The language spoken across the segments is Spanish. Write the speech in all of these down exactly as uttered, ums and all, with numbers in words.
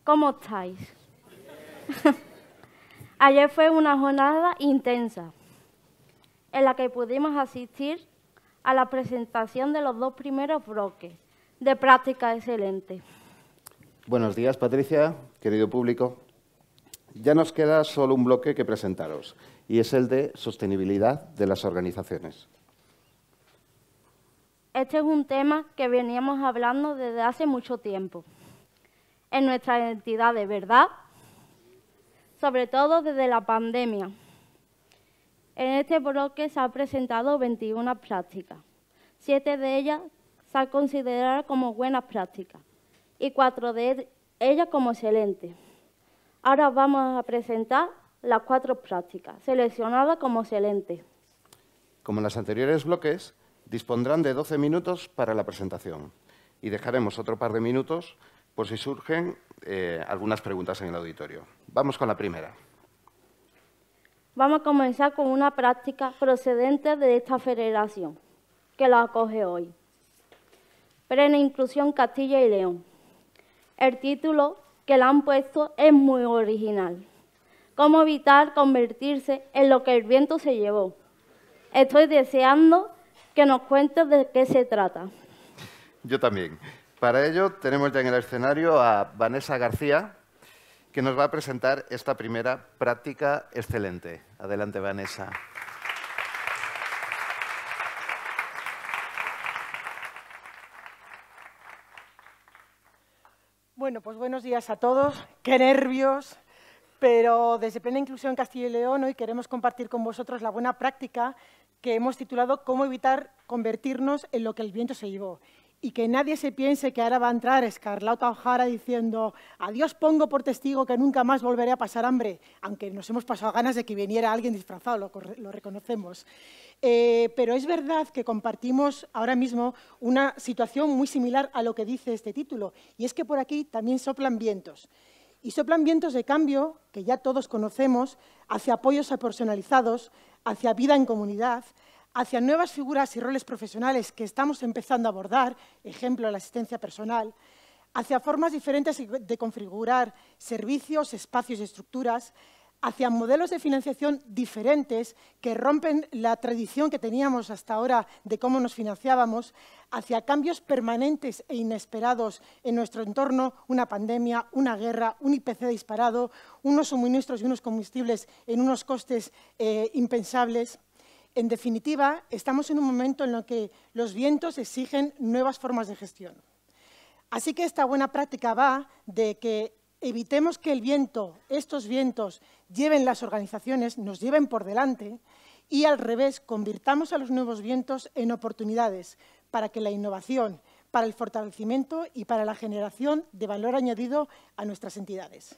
¿Cómo estáis? Ayer fue una jornada intensa en la que pudimos asistir a la presentación de los dos primeros bloques de Práctica Excelente. Buenos días, Patricia, querido público. Ya nos queda solo un bloque que presentaros, y es el de sostenibilidad de las organizaciones. Este es un tema que veníamos hablando desde hace mucho tiempo en nuestra entidad, de verdad, sobre todo desde la pandemia. En este bloque se han presentado veintiuna prácticas, siete de ellas se han considerado como buenas prácticas y cuatro de ellas como excelentes. Ahora vamos a presentar las cuatro prácticas, seleccionadas como excelentes. Como en los anteriores bloques, dispondrán de doce minutos para la presentación y dejaremos otro par de minutos por si surgen eh, algunas preguntas en el auditorio. Vamos con la primera. Vamos a comenzar con una práctica procedente de esta federación, que la acoge hoy. Plena Inclusión Castilla y León. El título que le han puesto es muy original. ¿Cómo evitar convertirse en lo que el viento se llevó? Estoy deseando que nos cuentes de qué se trata. Yo también. Para ello tenemos ya en el escenario a Vanessa García, que nos va a presentar esta primera práctica excelente. Adelante, Vanessa. Bueno, pues buenos días a todos. ¡Qué nervios! Pero desde Plena Inclusión Castilla y León hoy queremos compartir con vosotros la buena práctica que hemos titulado «Cómo evitar convertirnos en lo que el viento se llevó». Y que nadie se piense que ahora va a entrar Escarlata O'Hara diciendo «A Dios pongo por testigo que nunca más volveré a pasar hambre», aunque nos hemos pasado ganas de que viniera alguien disfrazado, lo, lo reconocemos. Eh, pero es verdad que compartimos ahora mismo una situación muy similar a lo que dice este título, y es que por aquí también soplan vientos. Y soplan vientos de cambio, que ya todos conocemos, hacia apoyos personalizados, hacia vida en comunidad, hacia nuevas figuras y roles profesionales que estamos empezando a abordar, ejemplo, la asistencia personal, hacia formas diferentes de configurar servicios, espacios y estructuras, hacia modelos de financiación diferentes que rompen la tradición que teníamos hasta ahora de cómo nos financiábamos, hacia cambios permanentes e inesperados en nuestro entorno, una pandemia, una guerra, un I P C disparado, unos suministros y unos combustibles en unos costes eh, impensables. En definitiva, estamos en un momento en el que los vientos exigen nuevas formas de gestión. Así que esta buena práctica va de que evitemos que el viento, estos vientos, lleven las organizaciones, nos lleven por delante y, al revés, convirtamos a los nuevos vientos en oportunidades para que la innovación, para el fortalecimiento y para la generación de valor añadido a nuestras entidades.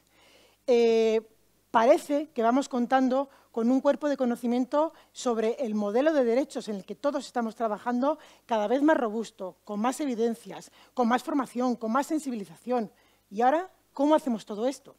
Eh, Parece que vamos contando con un cuerpo de conocimiento sobre el modelo de derechos en el que todos estamos trabajando cada vez más robusto, con más evidencias, con más formación, con más sensibilización. ¿Y ahora cómo hacemos todo esto?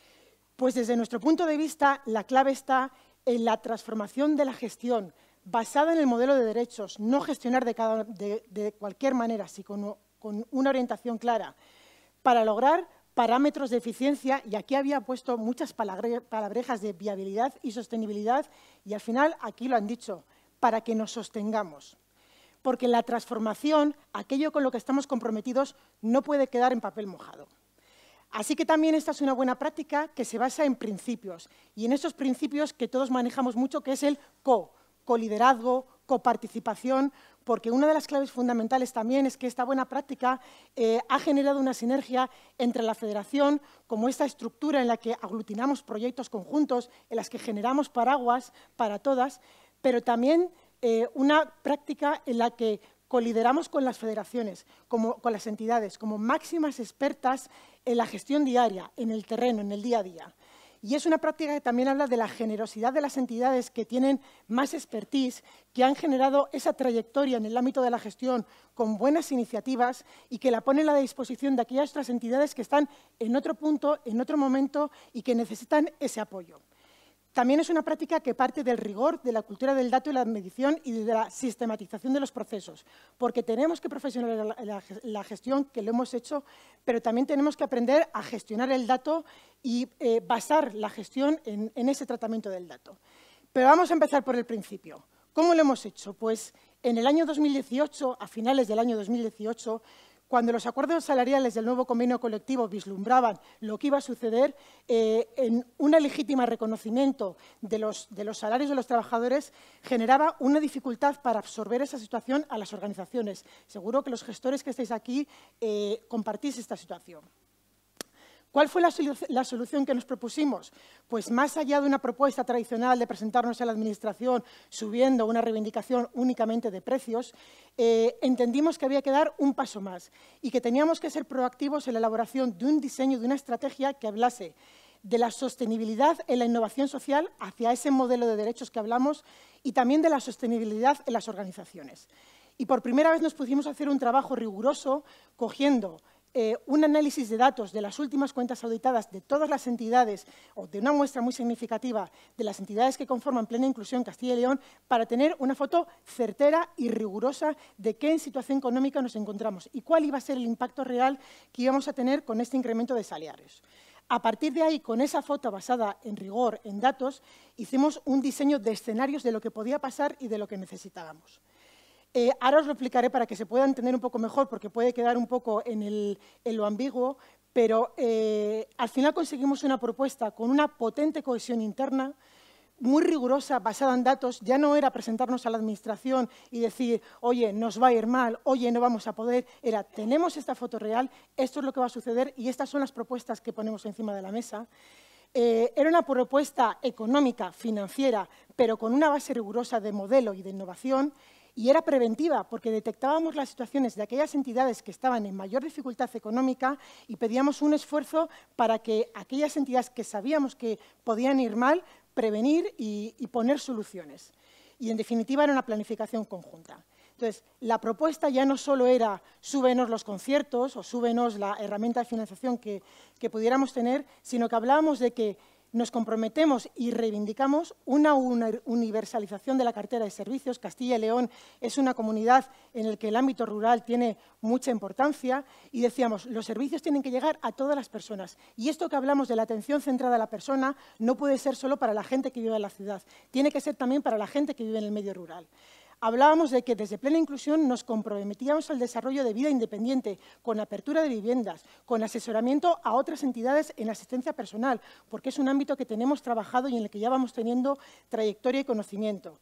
Pues desde nuestro punto de vista, la clave está en la transformación de la gestión, basada en el modelo de derechos, no gestionar de, cada, de, de cualquier manera, sino con, con una orientación clara, para lograr parámetros de eficiencia, y aquí había puesto muchas palabrejas de viabilidad y sostenibilidad, y al final aquí lo han dicho, para que nos sostengamos. Porque la transformación, aquello con lo que estamos comprometidos, no puede quedar en papel mojado. Así que también esta es una buena práctica que se basa en principios, y en esos principios que todos manejamos mucho, que es el co, coliderazgo, coparticipación, porque una de las claves fundamentales también es que esta buena práctica eh, ha generado una sinergia entre la federación, como esta estructura en la que aglutinamos proyectos conjuntos, en las que generamos paraguas para todas, pero también eh, una práctica en la que colideramos con las federaciones, como, con las entidades, como máximas expertas en la gestión diaria, en el terreno, en el día a día. Y es una práctica que también habla de la generosidad de las entidades que tienen más expertise, que han generado esa trayectoria en el ámbito de la gestión con buenas iniciativas y que la ponen a la disposición de aquellas otras entidades que están en otro punto, en otro momento y que necesitan ese apoyo. También es una práctica que parte del rigor, de la cultura del dato y la medición y de la sistematización de los procesos, porque tenemos que profesionalizar la, la, la gestión, que lo hemos hecho, pero también tenemos que aprender a gestionar el dato y eh, basar la gestión en, en ese tratamiento del dato. Pero vamos a empezar por el principio. ¿Cómo lo hemos hecho? Pues en el año dos mil dieciocho, a finales del año dos mil dieciocho, cuando los acuerdos salariales del nuevo convenio colectivo vislumbraban lo que iba a suceder, eh, en un legítimo reconocimiento de los, de los salarios de los trabajadores generaba una dificultad para absorber esa situación a las organizaciones. Seguro que los gestores que estáis aquí eh, compartís esta situación. ¿Cuál fue la, solu la solución que nos propusimos? Pues más allá de una propuesta tradicional de presentarnos a la Administración subiendo una reivindicación únicamente de precios, eh, entendimos que había que dar un paso más y que teníamos que ser proactivos en la elaboración de un diseño, de una estrategia que hablase de la sostenibilidad en la innovación social hacia ese modelo de derechos que hablamos y también de la sostenibilidad en las organizaciones. Y por primera vez nos pusimos a hacer un trabajo riguroso cogiendo Eh, un análisis de datos de las últimas cuentas auditadas de todas las entidades, o de una muestra muy significativa de las entidades que conforman Plena Inclusión Castilla y León, para tener una foto certera y rigurosa de qué en situación económica nos encontramos y cuál iba a ser el impacto real que íbamos a tener con este incremento de salarios. A partir de ahí, con esa foto basada en rigor, en datos, hicimos un diseño de escenarios de lo que podía pasar y de lo que necesitábamos. Eh, ahora os lo explicaré para que se pueda entender un poco mejor, porque puede quedar un poco en, el, en lo ambiguo, pero eh, al final conseguimos una propuesta con una potente cohesión interna, muy rigurosa, basada en datos. Ya no era presentarnos a la Administración y decir, oye, nos va a ir mal, oye, no vamos a poder. Era, tenemos esta foto real, esto es lo que va a suceder y estas son las propuestas que ponemos encima de la mesa. Eh, era una propuesta económica, financiera, pero con una base rigurosa de modelo y de innovación. Y era preventiva, porque detectábamos las situaciones de aquellas entidades que estaban en mayor dificultad económica y pedíamos un esfuerzo para que aquellas entidades que sabíamos que podían ir mal, prevenir y, y poner soluciones. Y, en definitiva, era una planificación conjunta. Entonces, la propuesta ya no solo era súbenos los conciertos o súbenos la herramienta de financiación que, que pudiéramos tener, sino que hablábamos de que nos comprometemos y reivindicamos una universalización de la cartera de servicios. Castilla y León es una comunidad en la que el ámbito rural tiene mucha importancia y decíamos, los servicios tienen que llegar a todas las personas. Y esto que hablamos de la atención centrada a la persona no puede ser solo para la gente que vive en la ciudad, tiene que ser también para la gente que vive en el medio rural. Hablábamos de que desde Plena Inclusión nos comprometíamos al desarrollo de vida independiente, con apertura de viviendas, con asesoramiento a otras entidades en asistencia personal, porque es un ámbito que tenemos trabajado y en el que ya vamos teniendo trayectoria y conocimiento.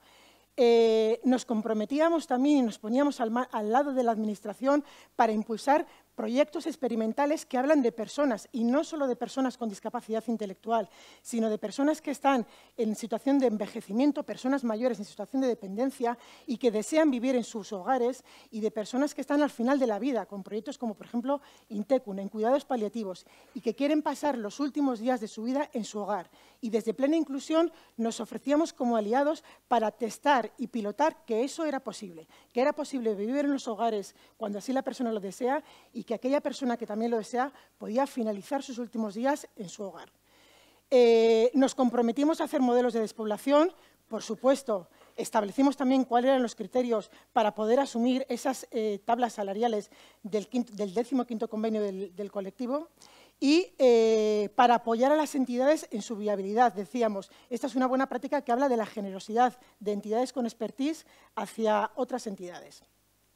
Eh, nos comprometíamos también y nos poníamos al, al lado de la Administración para impulsar proyectos experimentales que hablan de personas, y no solo de personas con discapacidad intelectual, sino de personas que están en situación de envejecimiento, personas mayores en situación de dependencia y que desean vivir en sus hogares, y de personas que están al final de la vida, con proyectos como, por ejemplo, Intecun, en cuidados paliativos, y que quieren pasar los últimos días de su vida en su hogar. Y desde Plena Inclusión nos ofrecíamos como aliados para testar y pilotar que eso era posible, que era posible vivir en los hogares cuando así la persona lo desea y que aquella persona que también lo desea podía finalizar sus últimos días en su hogar. Eh, nos comprometimos a hacer modelos de despoblación, por supuesto. Establecimos también cuáles eran los criterios para poder asumir esas eh, tablas salariales del, quinto, del décimo quinto convenio del, del colectivo. Y eh, para apoyar a las entidades en su viabilidad, decíamos, esta es una buena práctica que habla de la generosidad de entidades con expertise hacia otras entidades.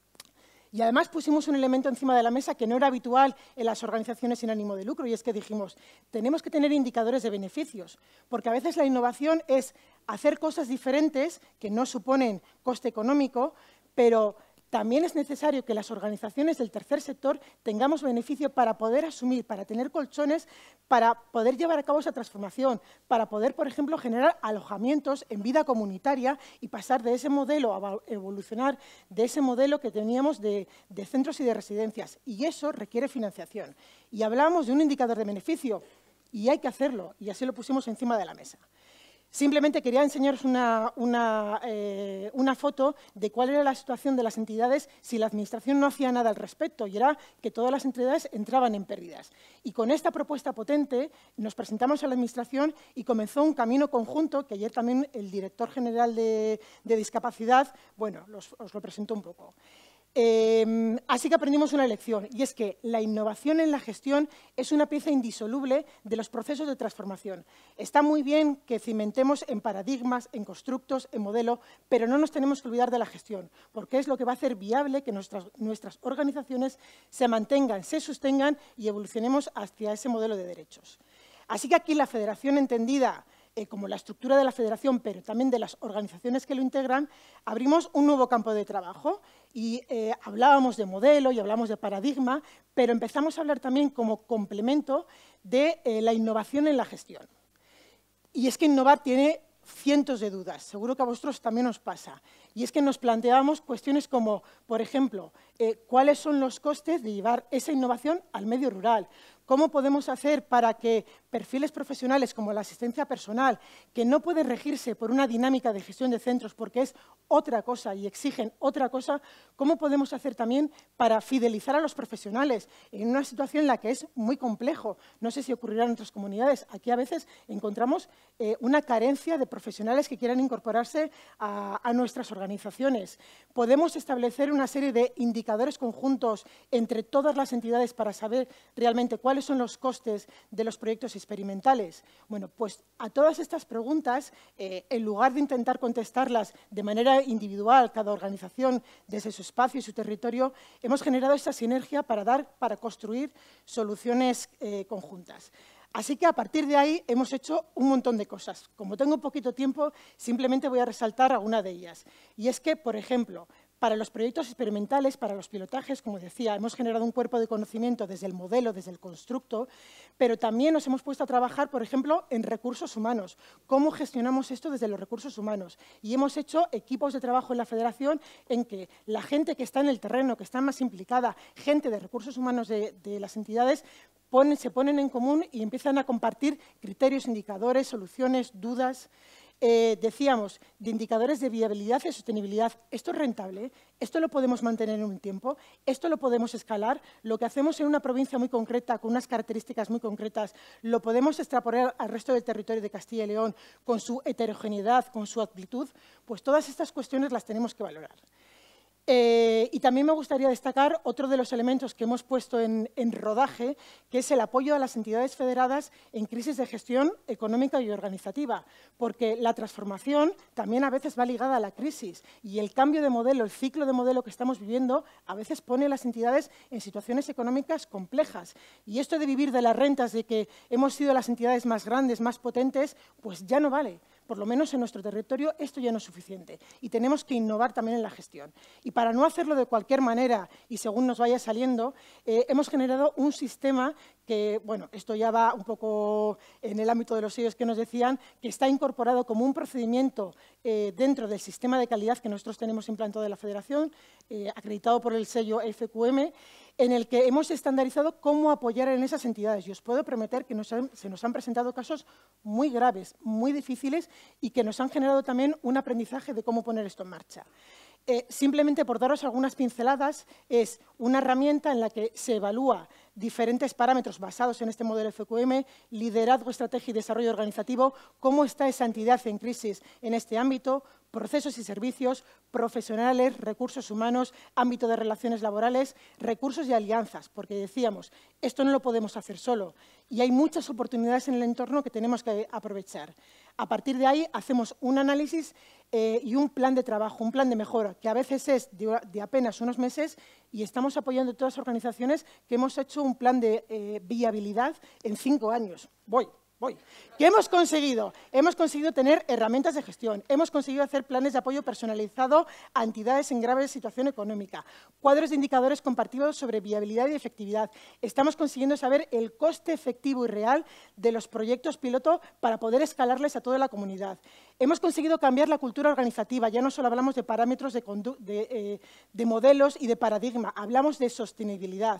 Y además pusimos un elemento encima de la mesa que no era habitual en las organizaciones sin ánimo de lucro, y es que dijimos, tenemos que tener indicadores de beneficios, porque a veces la innovación es hacer cosas diferentes que no suponen coste económico, pero también es necesario que las organizaciones del tercer sector tengamos beneficio para poder asumir, para tener colchones, para poder llevar a cabo esa transformación, para poder, por ejemplo, generar alojamientos en vida comunitaria y pasar de ese modelo a evolucionar de ese modelo que teníamos de, de centros y de residencias. Y eso requiere financiación. Y hablamos de un indicador de beneficio y hay que hacerlo, y así lo pusimos encima de la mesa. Simplemente quería enseñaros una, una, eh, una foto de cuál era la situación de las entidades si la Administración no hacía nada al respecto, y era que todas las entidades entraban en pérdidas. Y con esta propuesta potente nos presentamos a la Administración y comenzó un camino conjunto que ayer también el director general de, de Discapacidad, bueno, los, os lo presentó un poco. Eh, así que aprendimos una lección, y es que la innovación en la gestión es una pieza indisoluble de los procesos de transformación. Está muy bien que cimentemos en paradigmas, en constructos, en modelo, pero no nos tenemos que olvidar de la gestión, porque es lo que va a hacer viable que nuestras, nuestras organizaciones se mantengan, se sostengan y evolucionemos hacia ese modelo de derechos. Así que aquí la federación entendida Eh, como la estructura de la federación, pero también de las organizaciones que lo integran, abrimos un nuevo campo de trabajo y eh, hablábamos de modelo y hablamos de paradigma, pero empezamos a hablar también como complemento de eh, la innovación en la gestión. Y es que innovar tiene cientos de dudas, seguro que a vosotros también os pasa. Y es que nos planteamos cuestiones como, por ejemplo, eh, ¿cuáles son los costes de llevar esa innovación al medio rural? ¿Cómo podemos hacer para que perfiles profesionales como la asistencia personal, que no pueden regirse por una dinámica de gestión de centros porque es otra cosa y exigen otra cosa, cómo podemos hacer también para fidelizar a los profesionales en una situación en la que es muy complejo? No sé si ocurrirá en otras comunidades. Aquí a veces encontramos eh, una carencia de profesionales que quieran incorporarse a, a nuestras organizaciones. Podemos establecer una serie de indicadores conjuntos entre todas las entidades para saber realmente cuáles son los costes de los proyectos experimentales. Bueno, pues a todas estas preguntas, eh, en lugar de intentar contestarlas de manera individual, cada organización desde su espacio y su territorio, hemos generado esta sinergia para dar, para construir soluciones eh, conjuntas. Así que a partir de ahí hemos hecho un montón de cosas. Como tengo poquito tiempo, simplemente voy a resaltar alguna de ellas. Y es que, por ejemplo, para los proyectos experimentales, para los pilotajes, como decía, hemos generado un cuerpo de conocimiento desde el modelo, desde el constructo, pero también nos hemos puesto a trabajar, por ejemplo, en recursos humanos. ¿Cómo gestionamos esto desde los recursos humanos? Y hemos hecho equipos de trabajo en la federación en que la gente que está en el terreno, que está más implicada, gente de recursos humanos de, de las entidades, ponen, se ponen en común y empiezan a compartir criterios, indicadores, soluciones, dudas. Eh, decíamos, de indicadores de viabilidad y sostenibilidad. ¿Esto es rentable? ¿Esto lo podemos mantener en un tiempo? ¿Esto lo podemos escalar? Lo que hacemos en una provincia muy concreta, con unas características muy concretas, ¿lo podemos extrapolar al resto del territorio de Castilla y León con su heterogeneidad, con su amplitud? Pues todas estas cuestiones las tenemos que valorar. Eh, y también me gustaría destacar otro de los elementos que hemos puesto en, en rodaje, que es el apoyo a las entidades federadas en crisis de gestión económica y organizativa, porque la transformación también a veces va ligada a la crisis y el cambio de modelo, el ciclo de modelo que estamos viviendo, a veces pone a las entidades en situaciones económicas complejas. Y esto de vivir de las rentas, de que hemos sido las entidades más grandes, más potentes, pues ya no vale. Por lo menos en nuestro territorio esto ya no es suficiente y tenemos que innovar también en la gestión. Y para no hacerlo de cualquier manera y según nos vaya saliendo, eh, hemos generado un sistema que, bueno, esto ya va un poco en el ámbito de los sellos que nos decían, que está incorporado como un procedimiento eh, dentro del sistema de calidad que nosotros tenemos implantado de la Federación, eh, acreditado por el sello F Q M, en el que hemos estandarizado cómo apoyar en esas entidades. Y os puedo prometer que nos han, se nos han presentado casos muy graves, muy difíciles y que nos han generado también un aprendizaje de cómo poner esto en marcha. Eh, simplemente por daros algunas pinceladas, es una herramienta en la que se evalúa diferentes parámetros basados en este modelo F Q M, liderazgo, estrategia y desarrollo organizativo, cómo está esa entidad en crisis en este ámbito, procesos y servicios, profesionales, recursos humanos, ámbito de relaciones laborales, recursos y alianzas, porque decíamos, esto no lo podemos hacer solo y hay muchas oportunidades en el entorno que tenemos que aprovechar. A partir de ahí hacemos un análisis eh, y un plan de trabajo, un plan de mejora, que a veces es de, de apenas unos meses y estamos apoyando a todas las organizaciones que hemos hecho un plan de eh, viabilidad en cinco años. Voy. Voy. ¿Qué hemos conseguido? Hemos conseguido tener herramientas de gestión, hemos conseguido hacer planes de apoyo personalizado a entidades en grave situación económica, cuadros de indicadores compartidos sobre viabilidad y efectividad. Estamos consiguiendo saber el coste efectivo y real de los proyectos piloto para poder escalarles a toda la comunidad. Hemos conseguido cambiar la cultura organizativa, ya no solo hablamos de parámetros de, de, eh, de modelos y de paradigma, hablamos de sostenibilidad.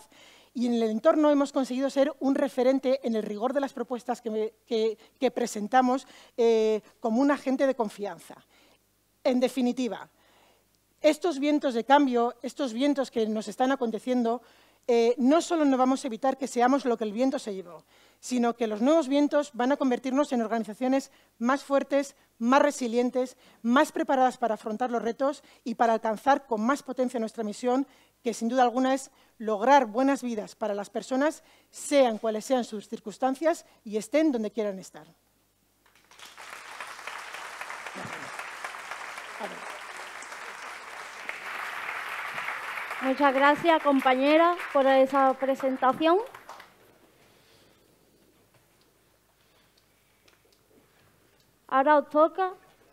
Y en el entorno hemos conseguido ser un referente en el rigor de las propuestas que, me, que, que presentamos eh, como un agente de confianza. En definitiva, estos vientos de cambio, estos vientos que nos están aconteciendo, eh, no solo no vamos a evitar que seamos lo que el viento se llevó, sino que los nuevos vientos van a convertirnos en organizaciones más fuertes, más resilientes, más preparadas para afrontar los retos y para alcanzar con más potencia nuestra misión, que sin duda alguna es lograr buenas vidas para las personas, sean cuales sean sus circunstancias y estén donde quieran estar. Muchas gracias, compañera, por esa presentación. Ahora os toca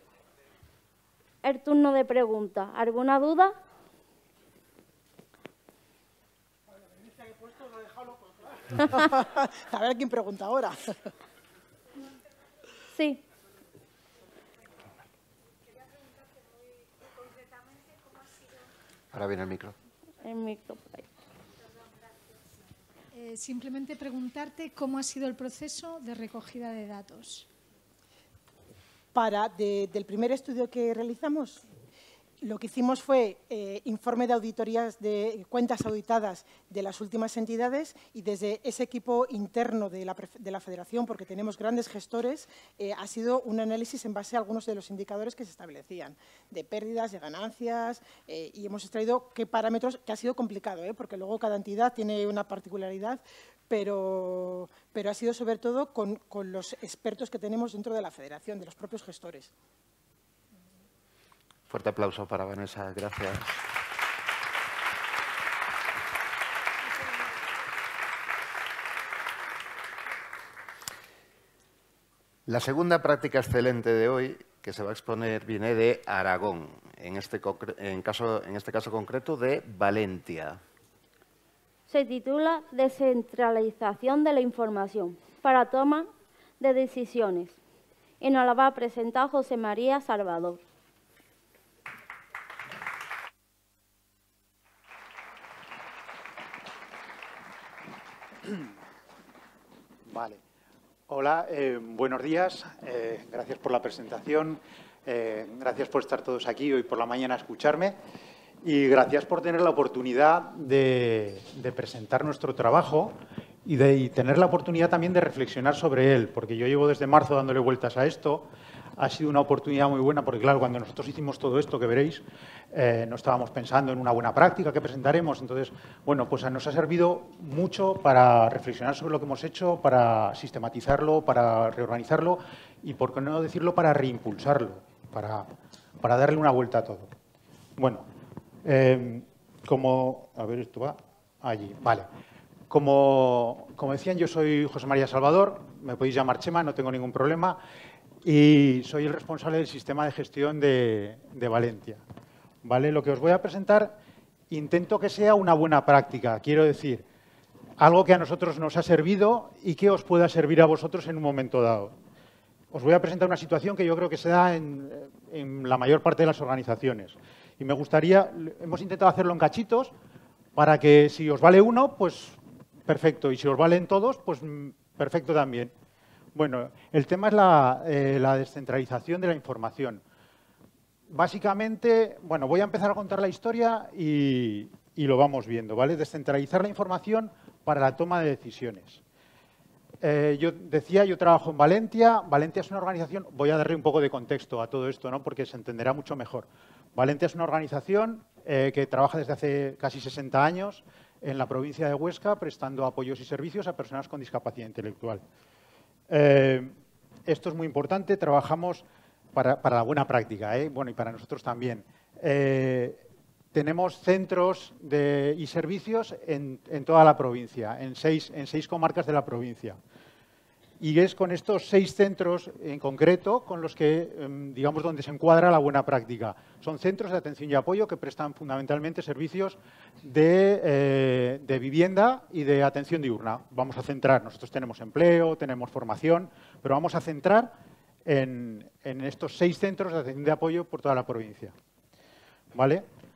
el turno de preguntas. ¿Alguna duda? A ver quién pregunta ahora. Sí. Ahora viene el micro. El micro por ahí. Eh, simplemente preguntarte cómo ha sido el proceso de recogida de datos. Para, de, del primer estudio que realizamos, lo que hicimos fue eh, informe de auditorías de cuentas auditadas de las últimas entidades y desde ese equipo interno de la, de la Federación, porque tenemos grandes gestores, eh, ha sido un análisis en base a algunos de los indicadores que se establecían, de pérdidas, de ganancias, eh, y hemos extraído qué parámetros, que ha sido complicado, ¿eh? Porque luego cada entidad tiene una particularidad, pero, pero ha sido sobre todo con, con los expertos que tenemos dentro de la Federación, de los propios gestores. Fuerte aplauso para Vanessa, gracias. La segunda práctica excelente de hoy que se va a exponer viene de Aragón, en este, en caso, en este caso concreto de Valencia. Se titula Descentralización de la información para toma de decisiones y nos la va a presentar José María Salvador. Vale. Hola, eh, buenos días. Eh, gracias por la presentación. Eh, gracias por estar todos aquí hoy por la mañana a escucharme. Y gracias por tener la oportunidad de, de presentar nuestro trabajo y de y tener la oportunidad también de reflexionar sobre él, porque yo llevo desde marzo dándole vueltas a esto. Ha sido una oportunidad muy buena porque, claro, cuando nosotros hicimos todo esto que veréis, eh, no estábamos pensando en una buena práctica que presentaremos. Entonces, bueno, pues nos ha servido mucho para reflexionar sobre lo que hemos hecho, para sistematizarlo, para reorganizarlo y, por qué no decirlo, para reimpulsarlo, para, para darle una vuelta a todo. Bueno, eh, como... A ver, esto va allí. Vale. Como, como decían, yo soy José María Salvador, me podéis llamar Chema, no tengo ningún problema. Y soy el responsable del sistema de gestión de, de Valencia. ¿Vale? Lo que os voy a presentar, intento que sea una buena práctica. Quiero decir, algo que a nosotros nos ha servido y que os pueda servir a vosotros en un momento dado. Os voy a presentar una situación que yo creo que se da en, en la mayor parte de las organizaciones. Y me gustaría, hemos intentado hacerlo en cachitos, para que si os vale uno, pues perfecto. Y si os valen todos, pues perfecto también. Bueno, el tema es la, eh, la descentralización de la información. Básicamente, bueno, voy a empezar a contar la historia y, y lo vamos viendo, ¿vale? Descentralizar la información para la toma de decisiones. Eh, yo decía, yo trabajo en Valencia. Valencia es una organización, voy a darle un poco de contexto a todo esto, ¿no? Porque se entenderá mucho mejor. Valencia es una organización eh, que trabaja desde hace casi sesenta años en la provincia de Huesca, prestando apoyos y servicios a personas con discapacidad intelectual. Eh, esto es muy importante, trabajamos para, para la buena práctica, ¿eh? Bueno, y para nosotros también. Eh, tenemos centros de, y servicios en, en toda la provincia, en seis, en seis comarcas de la provincia. Y es con estos seis centros en concreto con los que, digamos, donde se encuadra la buena práctica. Son centros de atención y apoyo que prestan fundamentalmente servicios de, eh, de vivienda y de atención diurna. Vamos a centrar, nosotros tenemos empleo, tenemos formación, pero vamos a centrar en, en estos seis centros de atención y apoyo por toda la provincia. ¿Vale?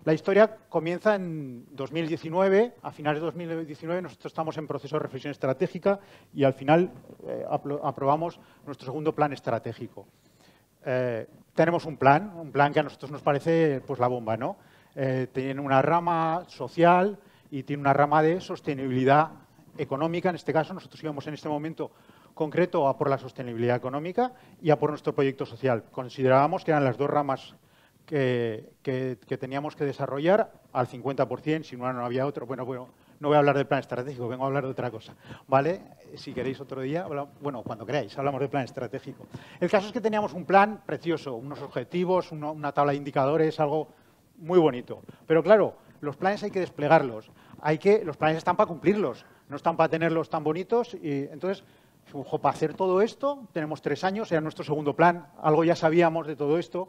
La historia comienza en dos mil diecinueve, a finales de dos mil diecinueve nosotros estamos en proceso de reflexión estratégica y al final eh, aprobamos nuestro segundo plan estratégico. Eh, tenemos un plan, un plan que a nosotros nos parece pues la bomba, ¿no? Eh, tiene una rama social y tiene una rama de sostenibilidad económica. En este caso, nosotros íbamos en este momento concreto a por la sostenibilidad económica y a por nuestro proyecto social. Considerábamos que eran las dos ramas que, que, que teníamos que desarrollar al cincuenta por cien, si no, no había otro. Bueno, bueno, no voy a hablar del plan estratégico, vengo a hablar de otra cosa, ¿vale? Si queréis otro día, bueno, cuando queráis, hablamos del plan estratégico. El caso es que teníamos un plan precioso, unos objetivos, una, una tabla de indicadores, algo muy bonito. Pero claro, los planes hay que desplegarlos, hay que, los planes están para cumplirlos, no están para tenerlos tan bonitos. Y entonces, ojo, para hacer todo esto, tenemos tres años, era nuestro segundo plan, algo ya sabíamos de todo esto.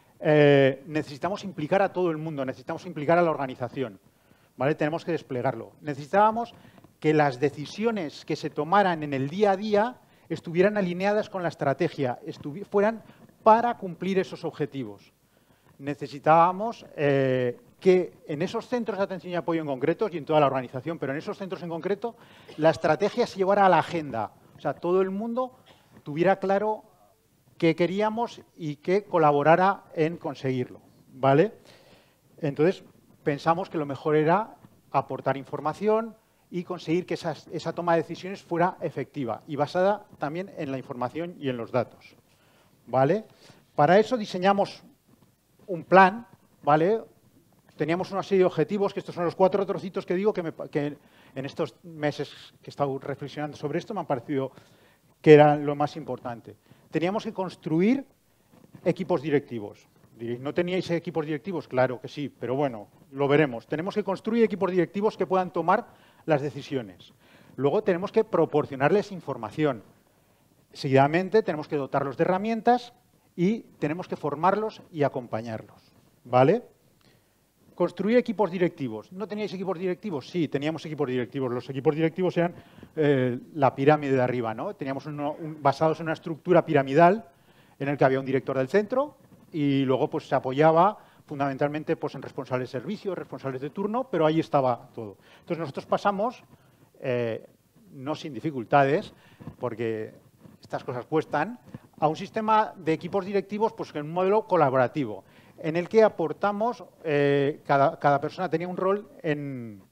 Eh, necesitamos implicar a todo el mundo, necesitamos implicar a la organización, ¿vale? Tenemos que desplegarlo. Necesitábamos que las decisiones que se tomaran en el día a día estuvieran alineadas con la estrategia, fueran para cumplir esos objetivos. Necesitábamos eh, que en esos centros de atención y apoyo en concreto, y en toda la organización, pero en esos centros en concreto, la estrategia se llevara a la agenda. O sea, todo el mundo tuviera claro qué queríamos y que colaborara en conseguirlo, ¿vale? Entonces, pensamos que lo mejor era aportar información y conseguir que esa, esa toma de decisiones fuera efectiva y basada también en la información y en los datos, ¿vale? Para eso diseñamos un plan, ¿vale? Teníamos una serie de objetivos, que estos son los cuatro trocitos que digo, que, me, que en estos meses que he estado reflexionando sobre esto me han parecido que eran lo más importante. Teníamos que construir equipos directivos. Diréis, ¿no teníais equipos directivos? Claro que sí, pero bueno, lo veremos. Tenemos que construir equipos directivos que puedan tomar las decisiones. Luego tenemos que proporcionarles información. Seguidamente tenemos que dotarlos de herramientas y tenemos que formarlos y acompañarlos, ¿vale? Construir equipos directivos. ¿No teníais equipos directivos? Sí, teníamos equipos directivos. Los equipos directivos eran eh, la pirámide de arriba, ¿no? Teníamos uno, un, basados en una estructura piramidal en el que había un director del centro y luego pues se apoyaba fundamentalmente pues, en responsables de servicio, responsables de turno, pero ahí estaba todo. Entonces nosotros pasamos, eh, no sin dificultades, porque estas cosas cuestan, a un sistema de equipos directivos pues, en un modelo colaborativo, en el que aportamos, eh, cada, cada persona tenía un rol en,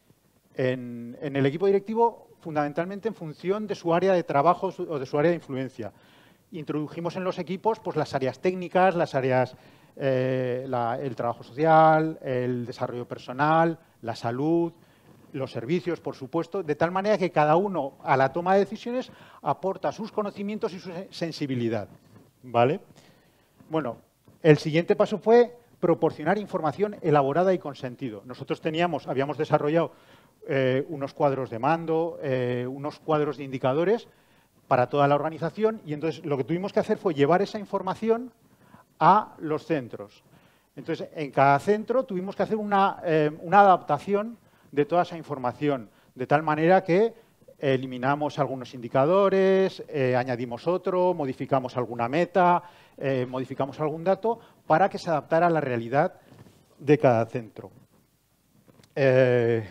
en, en el equipo directivo fundamentalmente en función de su área de trabajo o de su área de influencia. Introdujimos en los equipos pues, las áreas técnicas, las áreas, eh, la, el trabajo social, el desarrollo personal, la salud, los servicios, por supuesto, de tal manera que cada uno a la toma de decisiones aporta sus conocimientos y su sensibilidad, ¿vale? Bueno, el siguiente paso fue proporcionar información elaborada y con sentido. Nosotros teníamos, habíamos desarrollado eh, unos cuadros de mando, eh, unos cuadros de indicadores para toda la organización y entonces lo que tuvimos que hacer fue llevar esa información a los centros. Entonces, en cada centro tuvimos que hacer una, eh, una adaptación de toda esa información, de tal manera que eliminamos algunos indicadores, eh, añadimos otro, modificamos alguna meta, eh, modificamos algún dato para que se adaptara a la realidad de cada centro. Eh,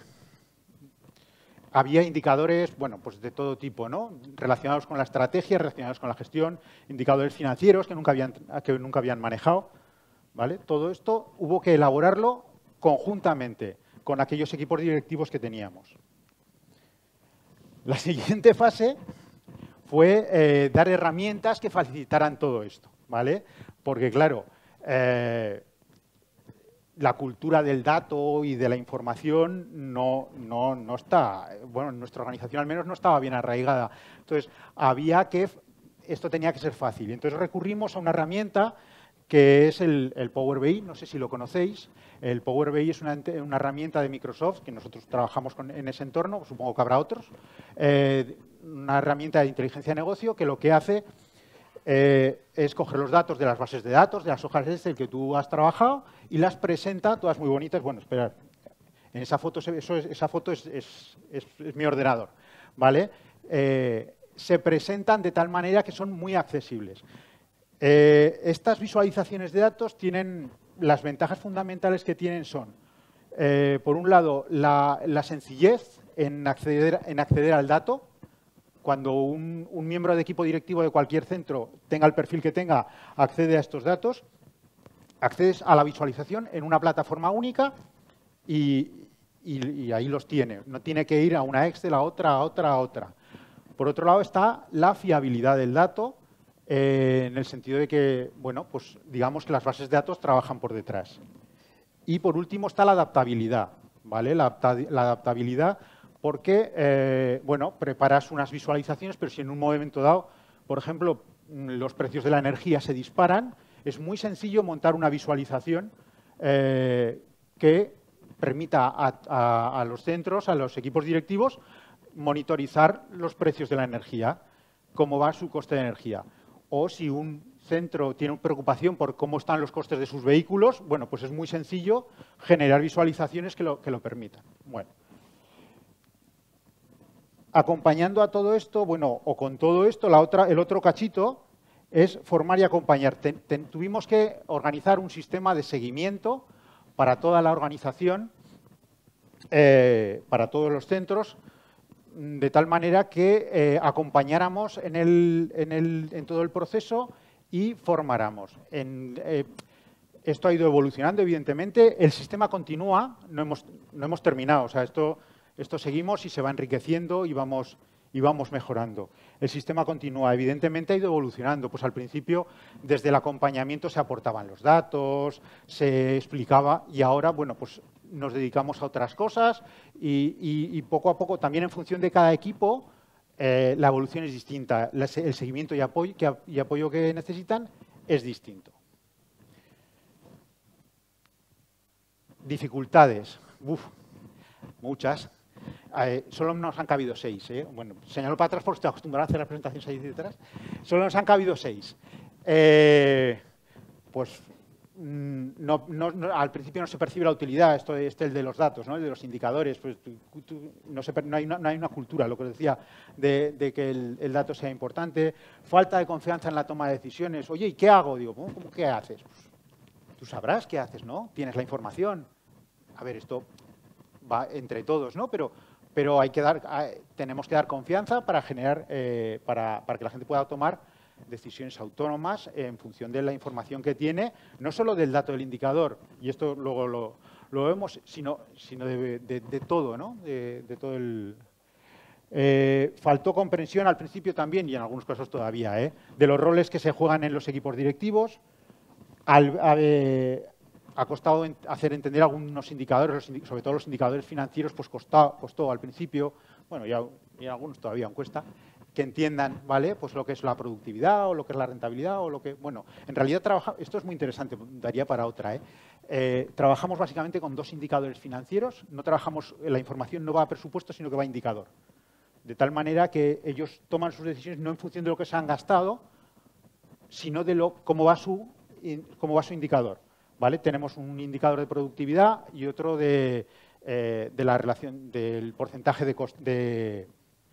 había indicadores, bueno, pues de todo tipo, ¿no? Relacionados con la estrategia, relacionados con la gestión, indicadores financieros que nunca habían, que nunca habían manejado, ¿vale? Todo esto hubo que elaborarlo conjuntamente con aquellos equipos directivos que teníamos. La siguiente fase fue eh, dar herramientas que facilitaran todo esto, ¿vale? Porque, claro, eh, la cultura del dato y de la información no, no, no está, bueno, en nuestra organización al menos no estaba bien arraigada. Entonces, había que, esto tenía que ser fácil. Entonces, recurrimos a una herramienta que es el, el Power B I, no sé si lo conocéis. El Power B I es una, una herramienta de Microsoft, que nosotros trabajamos con, en ese entorno, supongo que habrá otros. Eh, una herramienta de inteligencia de negocio que lo que hace eh, es coger los datos de las bases de datos, de las hojas de Excel que tú has trabajado, y las presenta, todas muy bonitas. Bueno, esperad, en esa foto, eso es, esa foto es, es, es, es mi ordenador, ¿vale? Eh, se presentan de tal manera que son muy accesibles. Eh, estas visualizaciones de datos tienen, las ventajas fundamentales que tienen son, eh, por un lado, la, la sencillez en acceder, en acceder al dato. Cuando un, un miembro de equipo directivo de cualquier centro, tenga el perfil que tenga, accede a estos datos, accedes a la visualización en una plataforma única y, y, y ahí los tiene. No tiene que ir a una Excel, a otra, a otra, a otra. Por otro lado está la fiabilidad del dato, eh, en el sentido de que, bueno, pues digamos que las bases de datos trabajan por detrás. Y por último está la adaptabilidad, ¿vale? La, la adaptabilidad porque, eh, bueno, preparas unas visualizaciones, pero si en un momento dado, por ejemplo, los precios de la energía se disparan, es muy sencillo montar una visualización eh, que permita a, a, a los centros, a los equipos directivos, monitorizar los precios de la energía, cómo va su coste de energía. O si un centro tiene preocupación por cómo están los costes de sus vehículos, bueno, pues es muy sencillo generar visualizaciones que lo, que lo permitan. Bueno. Acompañando a todo esto, bueno, o con todo esto, la otra, el otro cachito es formar y acompañar. Ten, ten, tuvimos que organizar un sistema de seguimiento para toda la organización, eh, para todos los centros, de tal manera que eh, acompañáramos en, el, en, el, en todo el proceso y formáramos. En, eh, esto ha ido evolucionando, evidentemente. El sistema continúa, no hemos, no hemos terminado. O sea, esto... Esto seguimos y se va enriqueciendo y vamos, y vamos mejorando. El sistema continúa. Evidentemente ha ido evolucionando. Pues al principio, desde el acompañamiento se aportaban los datos, se explicaba y ahora, bueno, pues nos dedicamos a otras cosas y, y, y poco a poco, también en función de cada equipo, eh, la evolución es distinta. El seguimiento y apoyo, que, y apoyo que necesitan es distinto. Dificultades. Uf, muchas. Eh, solo nos han cabido seis. ¿eh? Bueno, señalo para atrás porque estoy acostumbrado a hacer las presentaciones ahí detrás. Solo nos han cabido seis. Eh, pues no, no, no, al principio no se percibe la utilidad, esto este el de los datos, ¿no? El de los indicadores. Pues, tú, tú, no, se, no, hay una, no hay una cultura, lo que os decía, de, de que el, el dato sea importante. Falta de confianza en la toma de decisiones. Oye, ¿y qué hago? Digo, ¿cómo, cómo qué haces? Pues, tú sabrás qué haces, ¿no? Tienes la información. A ver, esto va entre todos, ¿no? Pero, pero hay que dar, tenemos que dar confianza para generar, eh, para, para que la gente pueda tomar decisiones autónomas en función de la información que tiene, no solo del dato del indicador, y esto luego lo, lo vemos, sino, sino de, de, de todo, ¿no? De, de todo el... Eh, faltó comprensión al principio también, y en algunos casos todavía, ¿eh? De los roles que se juegan en los equipos directivos. Al, a, eh, ha costado hacer entender algunos indicadores, sobre todo los indicadores financieros, pues costó, costó al principio, bueno, ya, y algunos todavía aún cuesta, que entiendan, ¿vale? Pues lo que es la productividad o lo que es la rentabilidad o lo que, bueno, en realidad trabaja, esto es muy interesante, daría para otra, ¿eh? Eh, trabajamos básicamente con dos indicadores financieros, no trabajamos, la información no va a presupuesto, sino que va a indicador. De tal manera que ellos toman sus decisiones no en función de lo que se han gastado, sino de lo, cómo va su, cómo va su indicador. ¿Vale? Tenemos un indicador de productividad y otro de, eh, de la relación del porcentaje de, cost, de,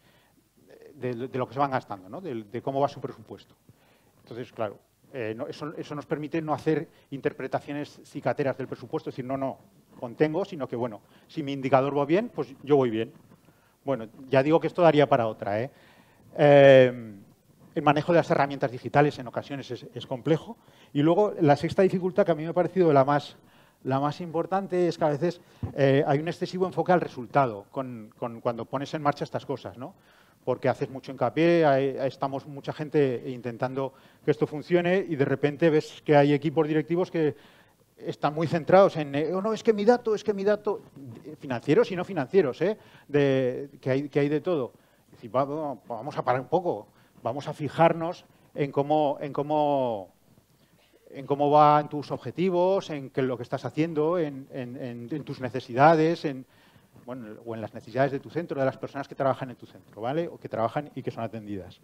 de, de lo que se van gastando, ¿no? de, de cómo va su presupuesto. Entonces, claro, eh, no, eso, eso nos permite no hacer interpretaciones cicateras del presupuesto, es decir, no, no, contengo, sino que, bueno, si mi indicador va bien, pues yo voy bien. Bueno, ya digo que esto daría para otra, ¿eh? Eh, El manejo de las herramientas digitales en ocasiones es, es complejo. Y luego, la sexta dificultad, que a mí me ha parecido la más, la más importante, es que a veces eh, hay un excesivo enfoque al resultado con, con, cuando pones en marcha estas cosas, ¿no? Porque haces mucho hincapié, hay, estamos mucha gente intentando que esto funcione y de repente ves que hay equipos directivos que están muy centrados en, oh, no, es que mi dato, es que mi dato, financieros y no financieros, ¿eh? De, que, hay, que hay de todo. Es decir, vamos, vamos a parar un poco. Vamos a fijarnos en cómo, en cómo, en cómo van tus objetivos, en qué, lo que estás haciendo, en, en, en, en tus necesidades, en, bueno, o en las necesidades de tu centro, de las personas que trabajan en tu centro, ¿vale? O que trabajan y que son atendidas.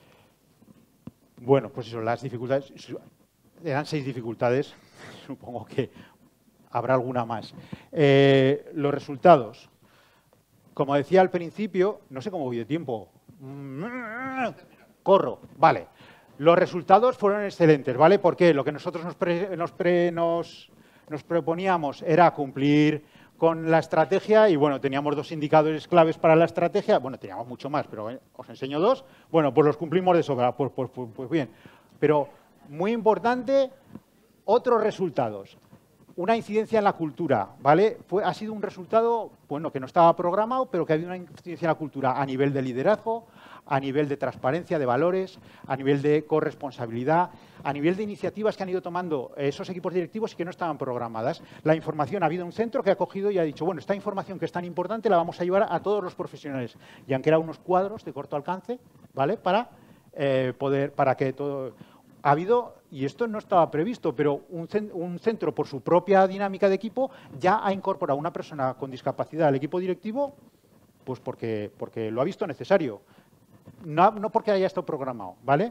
Bueno, pues eso, las dificultades, eran seis dificultades, supongo que habrá alguna más. Eh, los resultados. Como decía al principio, no sé cómo voy de tiempo. Corro, vale. Los resultados fueron excelentes, ¿vale? Porque lo que nosotros nos, pre, nos, pre, nos, nos proponíamos era cumplir con la estrategia y, bueno, teníamos dos indicadores claves para la estrategia. Bueno, teníamos mucho más, pero eh, os enseño dos. Bueno, pues los cumplimos de sobra, pues, pues, pues, pues bien. Pero, muy importante, otros resultados. Una incidencia en la cultura, ¿vale? Fue, ha sido un resultado, bueno, que no estaba programado, pero que ha habido una incidencia en la cultura a nivel de liderazgo, a nivel de transparencia de valores, a nivel de corresponsabilidad, a nivel de iniciativas que han ido tomando esos equipos directivos y que no estaban programadas. La información, ha habido un centro que ha cogido y ha dicho, bueno, esta información que es tan importante la vamos a llevar a todos los profesionales. Y han creado unos cuadros de corto alcance, ¿vale? Para eh, poder, para que todo... Ha habido, y esto no estaba previsto, pero un, un centro por su propia dinámica de equipo ya ha incorporado a una persona con discapacidad al equipo directivo, pues porque, porque lo ha visto necesario. No, no porque haya estado programado, ¿vale?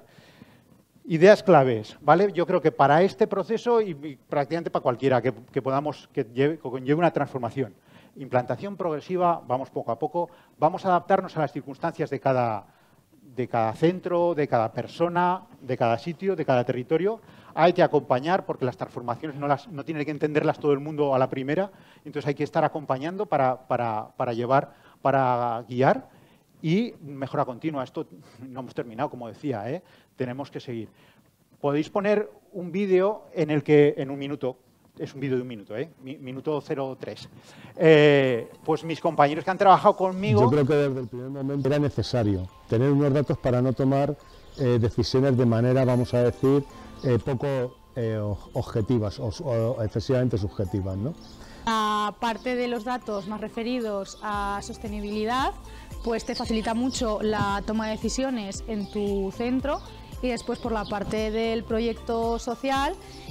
Ideas claves, ¿vale? Yo creo que para este proceso y, y prácticamente para cualquiera que, que podamos, que, lleve, que conlleve una transformación. Implantación progresiva, vamos poco a poco, vamos a adaptarnos a las circunstancias de cada, de cada centro, de cada persona, de cada sitio, de cada territorio. Hay que acompañar porque las transformaciones no, las, no tiene que entenderlas todo el mundo a la primera, entonces hay que estar acompañando para, para, para llevar, para guiar. Y mejora continua. Esto no hemos terminado, como decía, ¿eh? Tenemos que seguir. Podéis poner un vídeo en el que, en un minuto, es un vídeo de un minuto, ¿eh? Minuto cero tres. Eh, pues mis compañeros que han trabajado conmigo... Yo creo que desde el primer momento era necesario tener unos datos para no tomar eh, decisiones de manera, vamos a decir, eh, poco eh, objetivas o, o excesivamente subjetivas, ¿no? Aparte de los datos más referidos a sostenibilidad, pues te facilita mucho la toma de decisiones en tu centro y después por la parte del proyecto social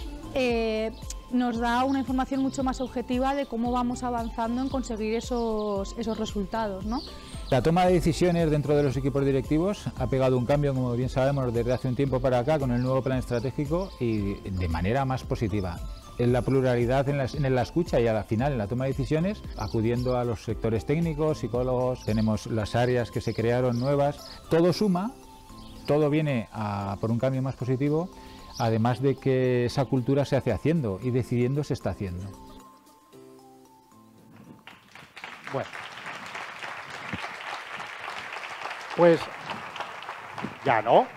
eh, nos da una información mucho más objetiva de cómo vamos avanzando en conseguir esos, esos resultados, ¿no? La toma de decisiones dentro de los equipos directivos ha pegado un cambio, como bien sabemos, desde hace un tiempo para acá con el nuevo plan estratégico y de manera más positiva. En la pluralidad en la, en la escucha y al final en la toma de decisiones, acudiendo a los sectores técnicos, psicólogos, tenemos las áreas que se crearon nuevas, todo suma, todo viene a, por un cambio más positivo, además de que esa cultura se hace haciendo y decidiendo se está haciendo. Bueno, pues ya no.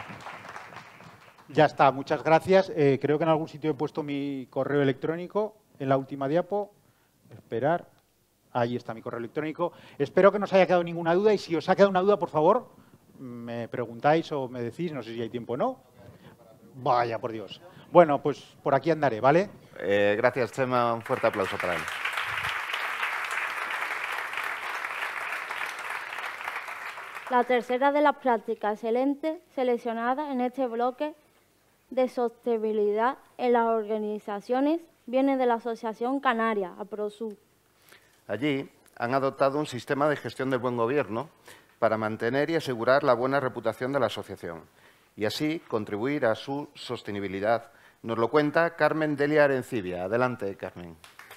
Ya está, muchas gracias. Eh, creo que en algún sitio he puesto mi correo electrónico en la última diapo. Esperar. Ahí está mi correo electrónico. Espero que no os haya quedado ninguna duda y si os ha quedado una duda, por favor, me preguntáis o me decís, no sé si hay tiempo o no. Vaya, por Dios. Bueno, pues por aquí andaré, ¿vale? Eh, gracias, Chema. Un fuerte aplauso para él. La tercera de las prácticas excelentes seleccionadas en este bloque de sostenibilidad en las organizaciones viene de la Asociación Canaria, APROSU. Allí han adoptado un sistema de gestión del buen gobierno para mantener y asegurar la buena reputación de la asociación y así contribuir a su sostenibilidad. Nos lo cuenta Carmen Delia Arencibia. Adelante, Carmen.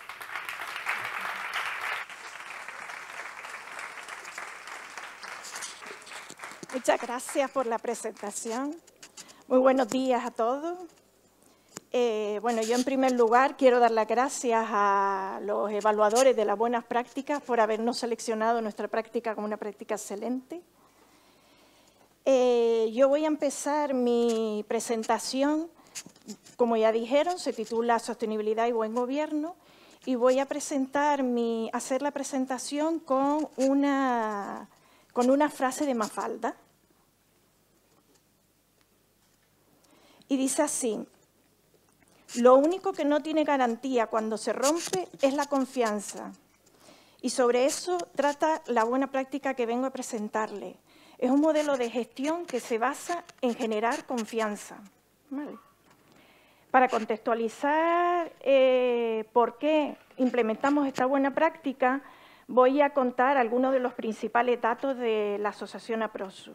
Muchas gracias por la presentación. Muy buenos días a todos. Eh, bueno, yo en primer lugar quiero dar las gracias a los evaluadores de las buenas prácticas por habernos seleccionado nuestra práctica como una práctica excelente. Eh, yo voy a empezar mi presentación, como ya dijeron, se titula Sostenibilidad y Buen Gobierno, y voy a presentar mi, hacer la presentación con una, con una frase de Mafalda. Y dice así: lo único que no tiene garantía cuando se rompe es la confianza. Y sobre eso trata la buena práctica que vengo a presentarle. Es un modelo de gestión que se basa en generar confianza. ¿Vale? Para contextualizar eh, por qué implementamos esta buena práctica, voy a contar algunos de los principales datos de la Asociación APROSU.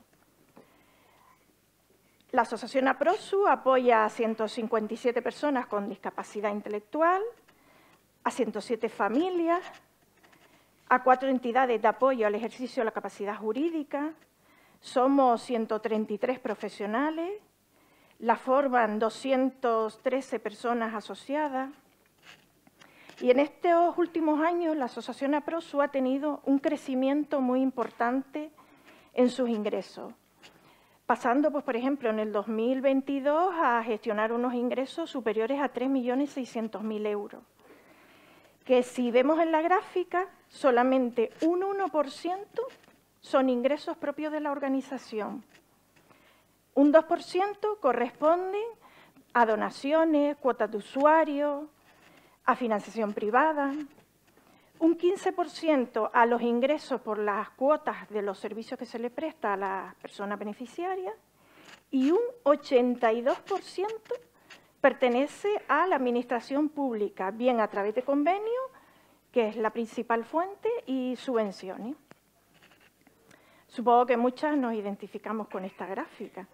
La Asociación APROSU apoya a ciento cincuenta y siete personas con discapacidad intelectual, a ciento siete familias, a cuatro entidades de apoyo al ejercicio de la capacidad jurídica, somos ciento treinta y tres profesionales, La forman doscientas trece personas asociadas. Y en estos últimos años la Asociación APROSU ha tenido un crecimiento muy importante en sus ingresos, pasando, pues, por ejemplo, en el dos mil veintidós a gestionar unos ingresos superiores a tres millones seiscientos mil euros, que si vemos en la gráfica, solamente un uno por ciento son ingresos propios de la organización. Un dos por ciento corresponden a donaciones, cuotas de usuario, a financiación privada, un quince por ciento a los ingresos por las cuotas de los servicios que se le presta a las personas beneficiarias y un ochenta y dos por ciento pertenece a la administración pública, bien a través de convenios, que es la principal fuente, y subvenciones. Supongo que muchas nos identificamos con esta gráfica.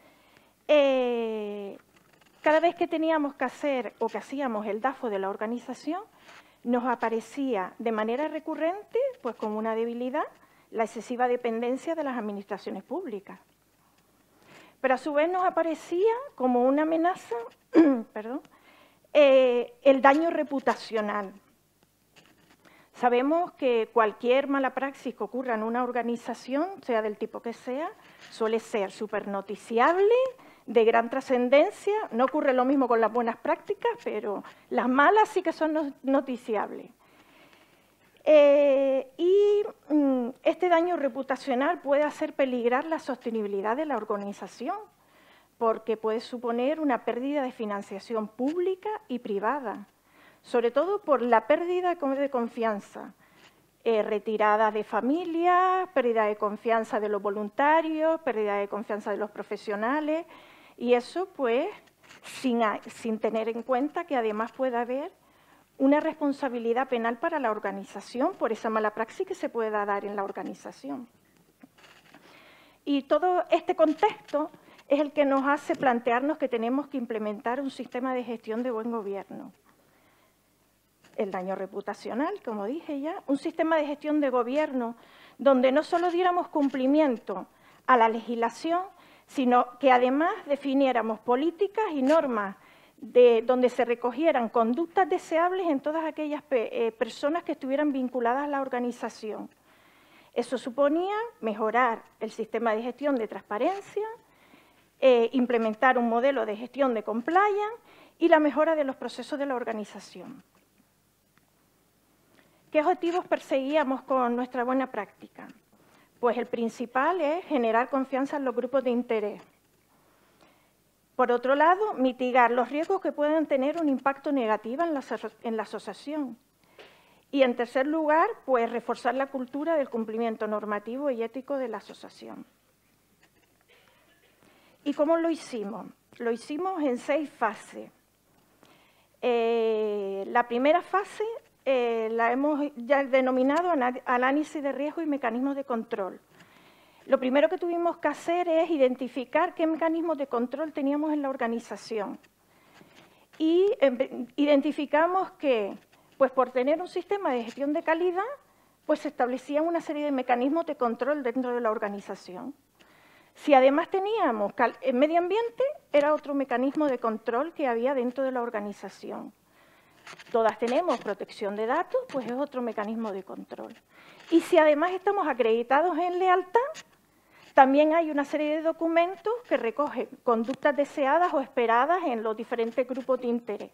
Eh, cada vez que teníamos que hacer o que hacíamos el DAFO de la organización, nos aparecía de manera recurrente, pues como una debilidad, la excesiva dependencia de las administraciones públicas. Pero a su vez nos aparecía como una amenaza, perdón, eh, el daño reputacional. Sabemos que cualquier mala praxis que ocurra en una organización, sea del tipo que sea, suele ser súper noticiable, de gran trascendencia. No ocurre lo mismo con las buenas prácticas, pero las malas sí que son noticiables. Eh, y mm, este daño reputacional puede hacer peligrar la sostenibilidad de la organización, porque puede suponer una pérdida de financiación pública y privada, sobre todo por la pérdida de confianza, eh, retirada de familias, pérdida de confianza de los voluntarios, pérdida de confianza de los profesionales, y eso pues sin, sin tener en cuenta que además puede haber una responsabilidad penal para la organización por esa mala praxis que se pueda dar en la organización. Y todo este contexto es el que nos hace plantearnos que tenemos que implementar un sistema de gestión de buen gobierno. El daño reputacional, como dije ya, un sistema de gestión de gobierno donde no solo diéramos cumplimiento a la legislación, sino que además definiéramos políticas y normas de, donde se recogieran conductas deseables en todas aquellas pe, eh, personas que estuvieran vinculadas a la organización. Eso suponía mejorar el sistema de gestión de transparencia, eh, implementar un modelo de gestión de compliance y la mejora de los procesos de la organización. ¿Qué objetivos perseguíamos con nuestra buena práctica? Pues el principal es generar confianza en los grupos de interés. Por otro lado, mitigar los riesgos que puedan tener un impacto negativo en la, en la asociación. Y en tercer lugar, pues reforzar la cultura del cumplimiento normativo y ético de la asociación. ¿Y cómo lo hicimos? Lo hicimos en seis fases. Eh, la primera fase Eh, la hemos ya denominado análisis de riesgo y mecanismos de control. Lo primero que tuvimos que hacer es identificar qué mecanismos de control teníamos en la organización. Y eh, identificamos que, pues por tener un sistema de gestión de calidad, pues se establecían una serie de mecanismos de control dentro de la organización. Si además teníamos el medio ambiente, era otro mecanismo de control que había dentro de la organización. Todas tenemos protección de datos, pues es otro mecanismo de control. Y si además estamos acreditados en lealtad, también hay una serie de documentos que recogen conductas deseadas o esperadas en los diferentes grupos de interés.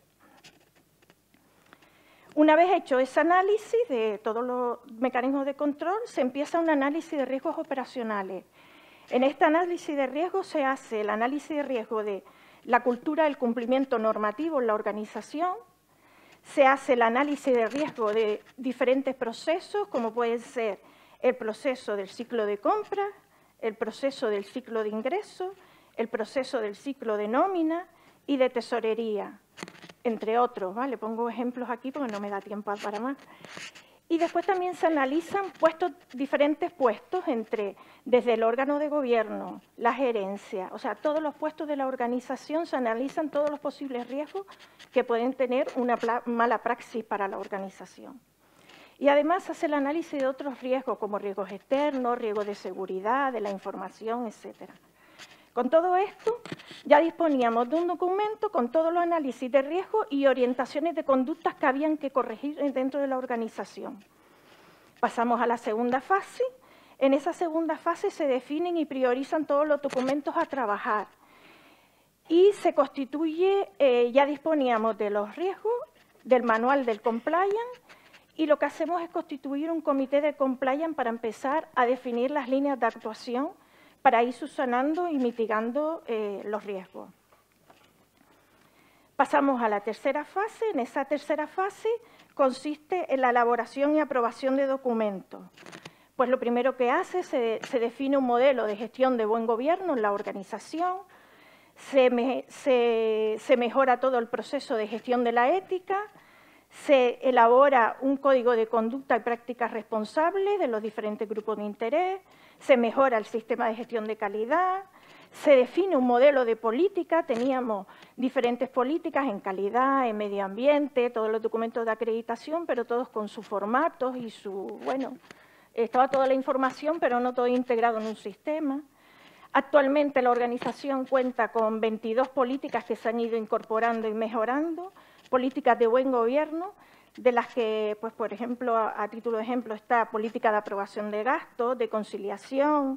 Una vez hecho ese análisis de todos los mecanismos de control, se empieza un análisis de riesgos operacionales. En este análisis de riesgos se hace el análisis de riesgo de la cultura del cumplimiento normativo en la organización, se hace el análisis de riesgo de diferentes procesos, como pueden ser el proceso del ciclo de compra, el proceso del ciclo de ingresos, el proceso del ciclo de nómina y de tesorería, entre otros, ¿vale? Pongo ejemplos aquí porque no me da tiempo para más. Y después también se analizan puestos, diferentes puestos entre, desde el órgano de gobierno, la gerencia, o sea, todos los puestos de la organización, se analizan todos los posibles riesgos que pueden tener una mala praxis para la organización. Y además hace el análisis de otros riesgos, como riesgos externos, riesgos de seguridad, de la información, etcétera. Con todo esto, ya disponíamos de un documento con todos los análisis de riesgo y orientaciones de conductas que habían que corregir dentro de la organización. Pasamos a la segunda fase. En esa segunda fase se definen y priorizan todos los documentos a trabajar. Y se constituye, eh, ya disponíamos de los riesgos, del manual del compliance, y lo que hacemos es constituir un comité de compliance para empezar a definir las líneas de actuación para ir subsanando y mitigando eh, los riesgos. Pasamos a la tercera fase. En esa tercera fase consiste en la elaboración y aprobación de documentos. Pues lo primero que hace, se, se define un modelo de gestión de buen gobierno en la organización, se, me, se, se mejora todo el proceso de gestión de la ética, se elabora un código de conducta y prácticas responsables de los diferentes grupos de interés, se mejora el sistema de gestión de calidad, se define un modelo de política, teníamos diferentes políticas en calidad, en medio ambiente, todos los documentos de acreditación, pero todos con sus formatos y su, bueno, estaba toda la información, pero no todo integrado en un sistema. Actualmente la organización cuenta con veintidós políticas que se han ido incorporando y mejorando, políticas de buen gobierno, de las que, pues, por ejemplo, a, a título de ejemplo, está política de aprobación de gastos, de conciliación,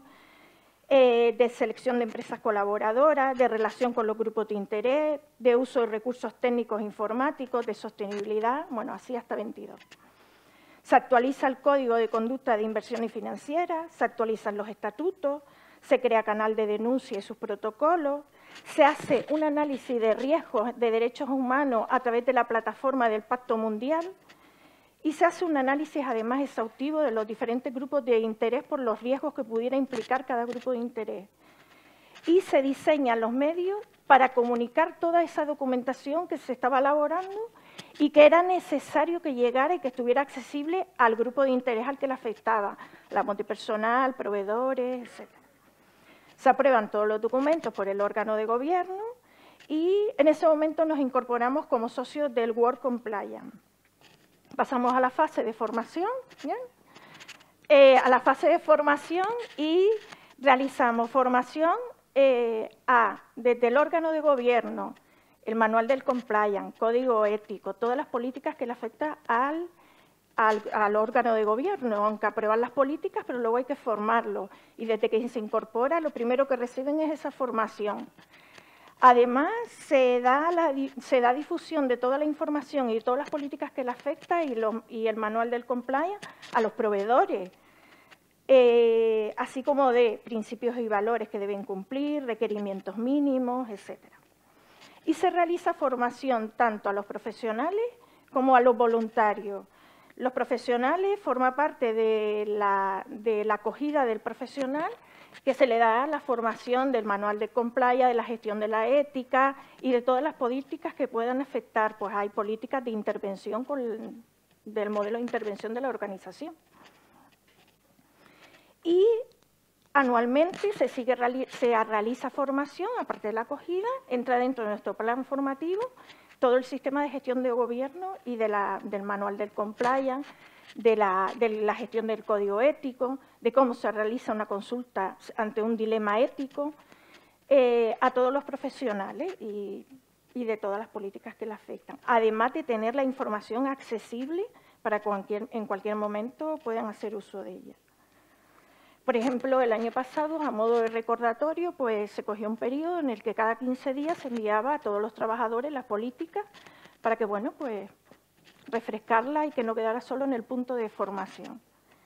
eh, de selección de empresas colaboradoras, de relación con los grupos de interés, de uso de recursos técnicos informáticos, de sostenibilidad, bueno, así hasta veintidós. Se actualiza el Código de Conducta de Inversiones Financieras, se actualizan los estatutos, se crea canal de denuncia y sus protocolos, se hace un análisis de riesgos de derechos humanos a través de la plataforma del Pacto Mundial y se hace un análisis además exhaustivo de los diferentes grupos de interés por los riesgos que pudiera implicar cada grupo de interés. Y se diseñan los medios para comunicar toda esa documentación que se estaba elaborando y que era necesario que llegara y que estuviera accesible al grupo de interés al que le afectaba, la multipersonal, proveedores, etcétera. Se aprueban todos los documentos por el órgano de gobierno y en ese momento nos incorporamos como socios del World Compliance. Pasamos a la fase de formación, ¿bien? Eh, a la fase de formación y realizamos formación eh, a, desde el órgano de gobierno, el manual del compliance, código ético, todas las políticas que le afectan al Al, al órgano de gobierno, aunque aprueban las políticas, pero luego hay que formarlo. Y desde que se incorpora, lo primero que reciben es esa formación. Además, se da, la, se da difusión de toda la información y todas las políticas que le afectan y, lo, y el manual del compliance a los proveedores, eh, así como de principios y valores que deben cumplir, requerimientos mínimos, etcétera. Y se realiza formación tanto a los profesionales como a los voluntarios. Los profesionales forman parte de la, de la acogida del profesional, que se le da la formación del manual de compliance, de la gestión de la ética y de todas las políticas que puedan afectar. Pues hay políticas de intervención con el, del modelo de intervención de la organización. Y anualmente se, sigue, se realiza formación, aparte de la acogida, entra dentro de nuestro plan formativo todo el sistema de gestión de gobierno y de la, del manual del compliance, de la, de la gestión del código ético, de cómo se realiza una consulta ante un dilema ético, eh, a todos los profesionales y, y de todas las políticas que le afectan. Además de tener la información accesible para que cualquier, en cualquier momento puedan hacer uso de ella. Por ejemplo, el año pasado, a modo de recordatorio, pues se cogió un periodo en el que cada quince días se enviaba a todos los trabajadores las políticas para que, bueno, pues refrescarla y que no quedara solo en el punto de formación.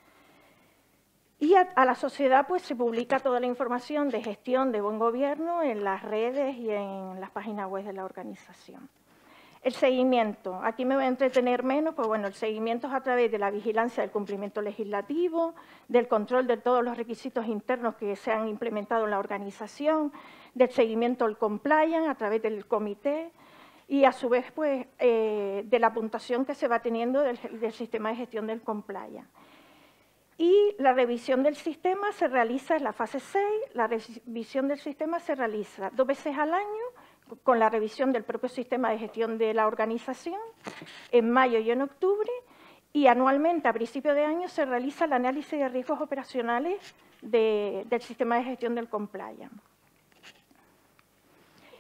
Y a, a la sociedad pues se publica toda la información de gestión de buen gobierno en las redes y en las páginas web de la organización. El seguimiento, aquí me voy a entretener menos, pues bueno, el seguimiento es a través de la vigilancia del cumplimiento legislativo, del control de todos los requisitos internos que se han implementado en la organización, del seguimiento del compliance a través del comité y a su vez pues eh, de la puntuación que se va teniendo del, del sistema de gestión del compliance. Y la revisión del sistema se realiza en la fase seis, la revisión del sistema se realiza dos veces al año, con la revisión del propio sistema de gestión de la organización, en mayo y en octubre, y anualmente, a principio de año, se realiza el análisis de riesgos operacionales de, del sistema de gestión del compliance.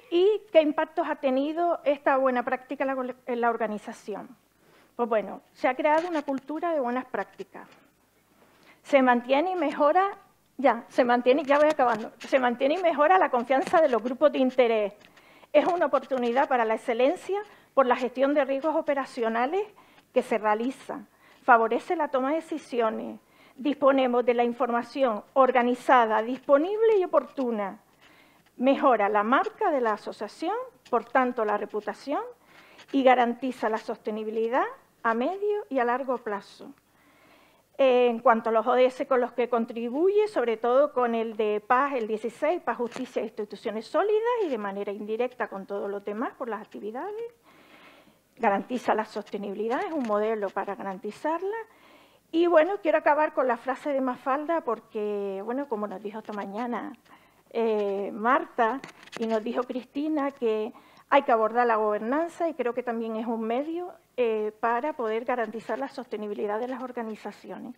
¿Y qué impactos ha tenido esta buena práctica en la organización? Pues bueno, se ha creado una cultura de buenas prácticas. Se mantiene y mejora, ya, se mantiene, ya voy acabando, se mantiene y mejora la confianza de los grupos de interés. Es una oportunidad para la excelencia por la gestión de riesgos operacionales que se realiza. Favorece la toma de decisiones. Disponemos de la información organizada, disponible y oportuna. Mejora la marca de la asociación, por tanto la reputación, y garantiza la sostenibilidad a medio y a largo plazo. En cuanto a los O D S con los que contribuye, sobre todo con el de paz, el dieciséis, paz, justicia e instituciones sólidas, y de manera indirecta con todos los demás por las actividades. Garantiza la sostenibilidad, es un modelo para garantizarla. Y bueno, quiero acabar con la frase de Mafalda porque, bueno, como nos dijo esta mañana eh, Marta y nos dijo Cristina, que hay que abordar la gobernanza y creo que también es un medio eh, para poder garantizar la sostenibilidad de las organizaciones.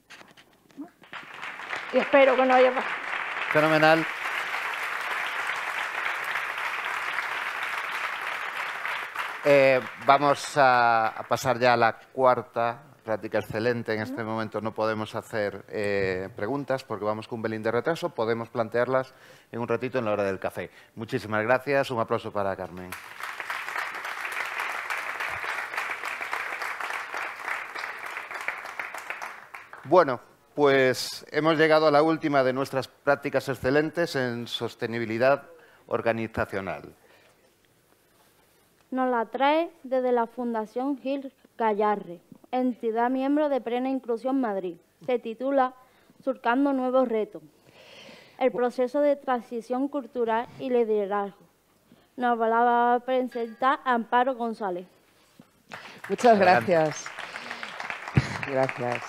Y espero que no haya... Fenomenal. Eh, vamos a, a pasar ya a la cuarta práctica excelente. En este momento no podemos hacer eh, preguntas porque vamos con un pelín de retraso. Podemos plantearlas en un ratito en la hora del café. Muchísimas gracias. Un aplauso para Carmen. Bueno, pues hemos llegado a la última de nuestras prácticas excelentes en sostenibilidad organizacional. Nos la trae desde la Fundación Gil Gallarre, entidad miembro de Plena Inclusión Madrid. Se titula Surcando nuevos retos. El proceso de transición cultural y liderazgo. Nos va a presentar Amparo González. Muchas gracias. Gracias.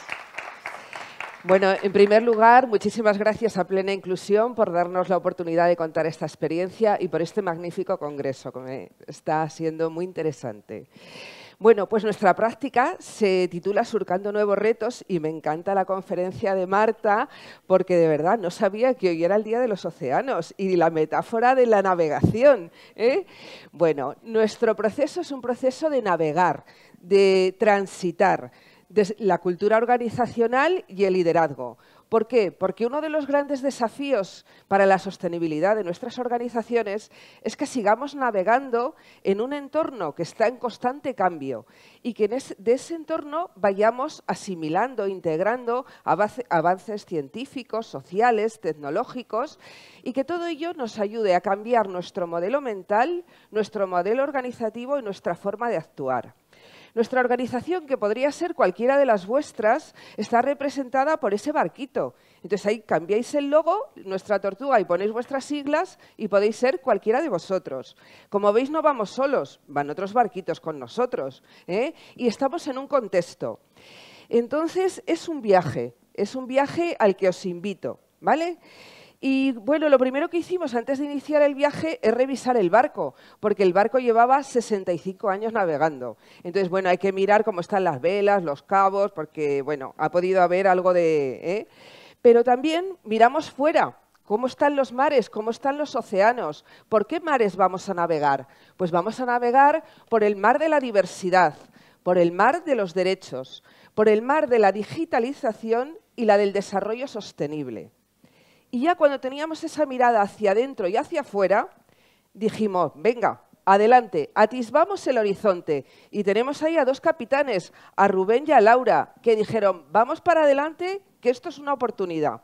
Bueno, en primer lugar, muchísimas gracias a Plena Inclusión por darnos la oportunidad de contar esta experiencia y por este magnífico congreso, que está siendo muy interesante. Bueno, pues nuestra práctica se titula Surcando nuevos retos y me encanta la conferencia de Marta porque de verdad no sabía que hoy era el Día de los Océanos y la metáfora de la navegación, ¿eh? Bueno, nuestro proceso es un proceso de navegar, de transitar, de la cultura organizacional y el liderazgo. ¿Por qué? Porque uno de los grandes desafíos para la sostenibilidad de nuestras organizaciones es que sigamos navegando en un entorno que está en constante cambio y que de ese entorno vayamos asimilando, integrando avances científicos, sociales, tecnológicos y que todo ello nos ayude a cambiar nuestro modelo mental, nuestro modelo organizativo y nuestra forma de actuar. Nuestra organización, que podría ser cualquiera de las vuestras, está representada por ese barquito. Entonces ahí cambiáis el logo, nuestra tortuga, y ponéis vuestras siglas y podéis ser cualquiera de vosotros. Como veis, no vamos solos, van otros barquitos con nosotros, ¿eh? Y estamos en un contexto. Entonces es un viaje, es un viaje al que os invito, ¿vale? Y bueno, lo primero que hicimos antes de iniciar el viaje es revisar el barco, porque el barco llevaba sesenta y cinco años navegando. Entonces, bueno, hay que mirar cómo están las velas, los cabos, porque, bueno, ha podido haber algo de... ¿eh? Pero también miramos fuera, cómo están los mares, cómo están los océanos. ¿Por qué mares vamos a navegar? Pues vamos a navegar por el mar de la diversidad, por el mar de los derechos, por el mar de la digitalización y la del desarrollo sostenible. Y ya cuando teníamos esa mirada hacia adentro y hacia afuera, dijimos, venga, adelante, atisbamos el horizonte. Y tenemos ahí a dos capitanes, a Rubén y a Laura, que dijeron, vamos para adelante, que esto es una oportunidad.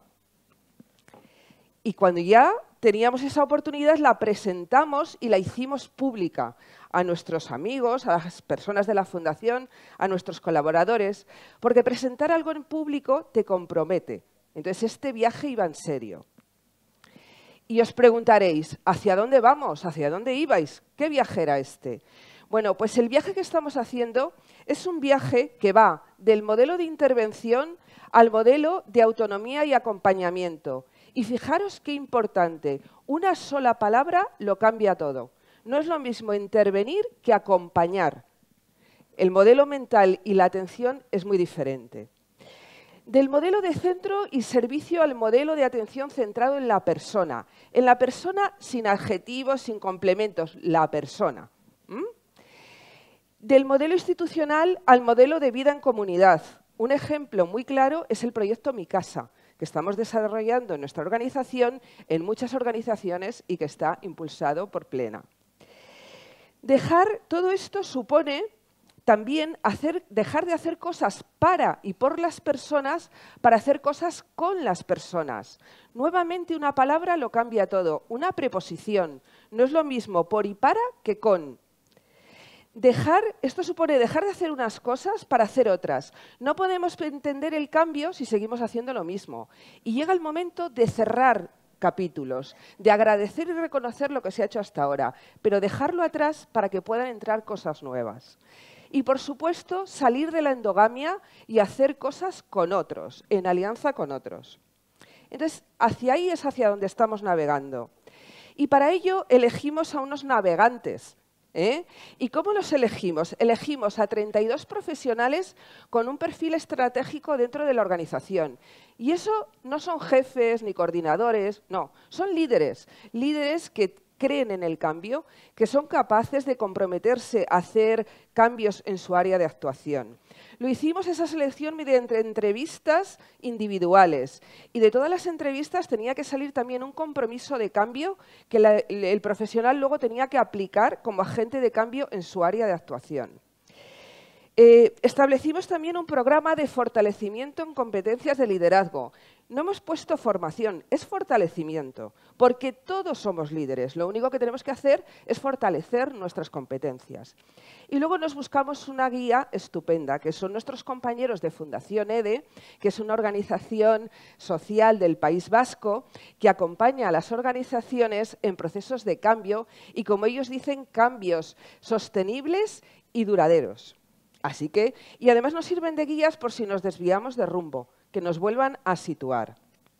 Y cuando ya teníamos esa oportunidad, la presentamos y la hicimos pública a nuestros amigos, a las personas de la Fundación, a nuestros colaboradores, porque presentar algo en público te compromete. Entonces, este viaje iba en serio. Y os preguntaréis, ¿hacia dónde vamos? ¿Hacia dónde ibais? ¿Qué viaje era este? Bueno, pues el viaje que estamos haciendo es un viaje que va del modelo de intervención al modelo de autonomía y acompañamiento. Y fijaros qué importante, una sola palabra lo cambia todo. No es lo mismo intervenir que acompañar. El modelo mental y la atención es muy diferente. Del modelo de centro y servicio al modelo de atención centrado en la persona. En la persona sin adjetivos, sin complementos, la persona. ¿Mm? Del modelo institucional al modelo de vida en comunidad. Un ejemplo muy claro es el proyecto Mi Casa, que estamos desarrollando en nuestra organización, en muchas organizaciones y que está impulsado por Plena. Dejar todo esto supone también hacer, dejar de hacer cosas para y por las personas para hacer cosas con las personas. Nuevamente una palabra lo cambia todo, una preposición. No es lo mismo por y para que con. Dejar, esto supone dejar de hacer unas cosas para hacer otras. No podemos entender el cambio si seguimos haciendo lo mismo. Y llega el momento de cerrar capítulos, de agradecer y reconocer lo que se ha hecho hasta ahora, pero dejarlo atrás para que puedan entrar cosas nuevas. Y, por supuesto, salir de la endogamia y hacer cosas con otros, en alianza con otros. Entonces, hacia ahí es hacia donde estamos navegando. Y para ello elegimos a unos navegantes. ¿Eh? ¿Y cómo los elegimos? Elegimos a treinta y dos profesionales con un perfil estratégico dentro de la organización. Y eso no son jefes ni coordinadores, no, son líderes. Líderes que creen en el cambio, que son capaces de comprometerse a hacer cambios en su área de actuación. Lo hicimos esa selección mediante entrevistas individuales y de todas las entrevistas tenía que salir también un compromiso de cambio que la, el profesional luego tenía que aplicar como agente de cambio en su área de actuación. Eh, establecimos también un programa de fortalecimiento en competencias de liderazgo. No hemos puesto formación, es fortalecimiento, porque todos somos líderes. Lo único que tenemos que hacer es fortalecer nuestras competencias. Y luego nos buscamos una guía estupenda, que son nuestros compañeros de Fundación E D E, que es una organización social del País Vasco que acompaña a las organizaciones en procesos de cambio y, como ellos dicen, cambios sostenibles y duraderos. Así que, y además nos sirven de guías por si nos desviamos de rumbo, que nos vuelvan a situar.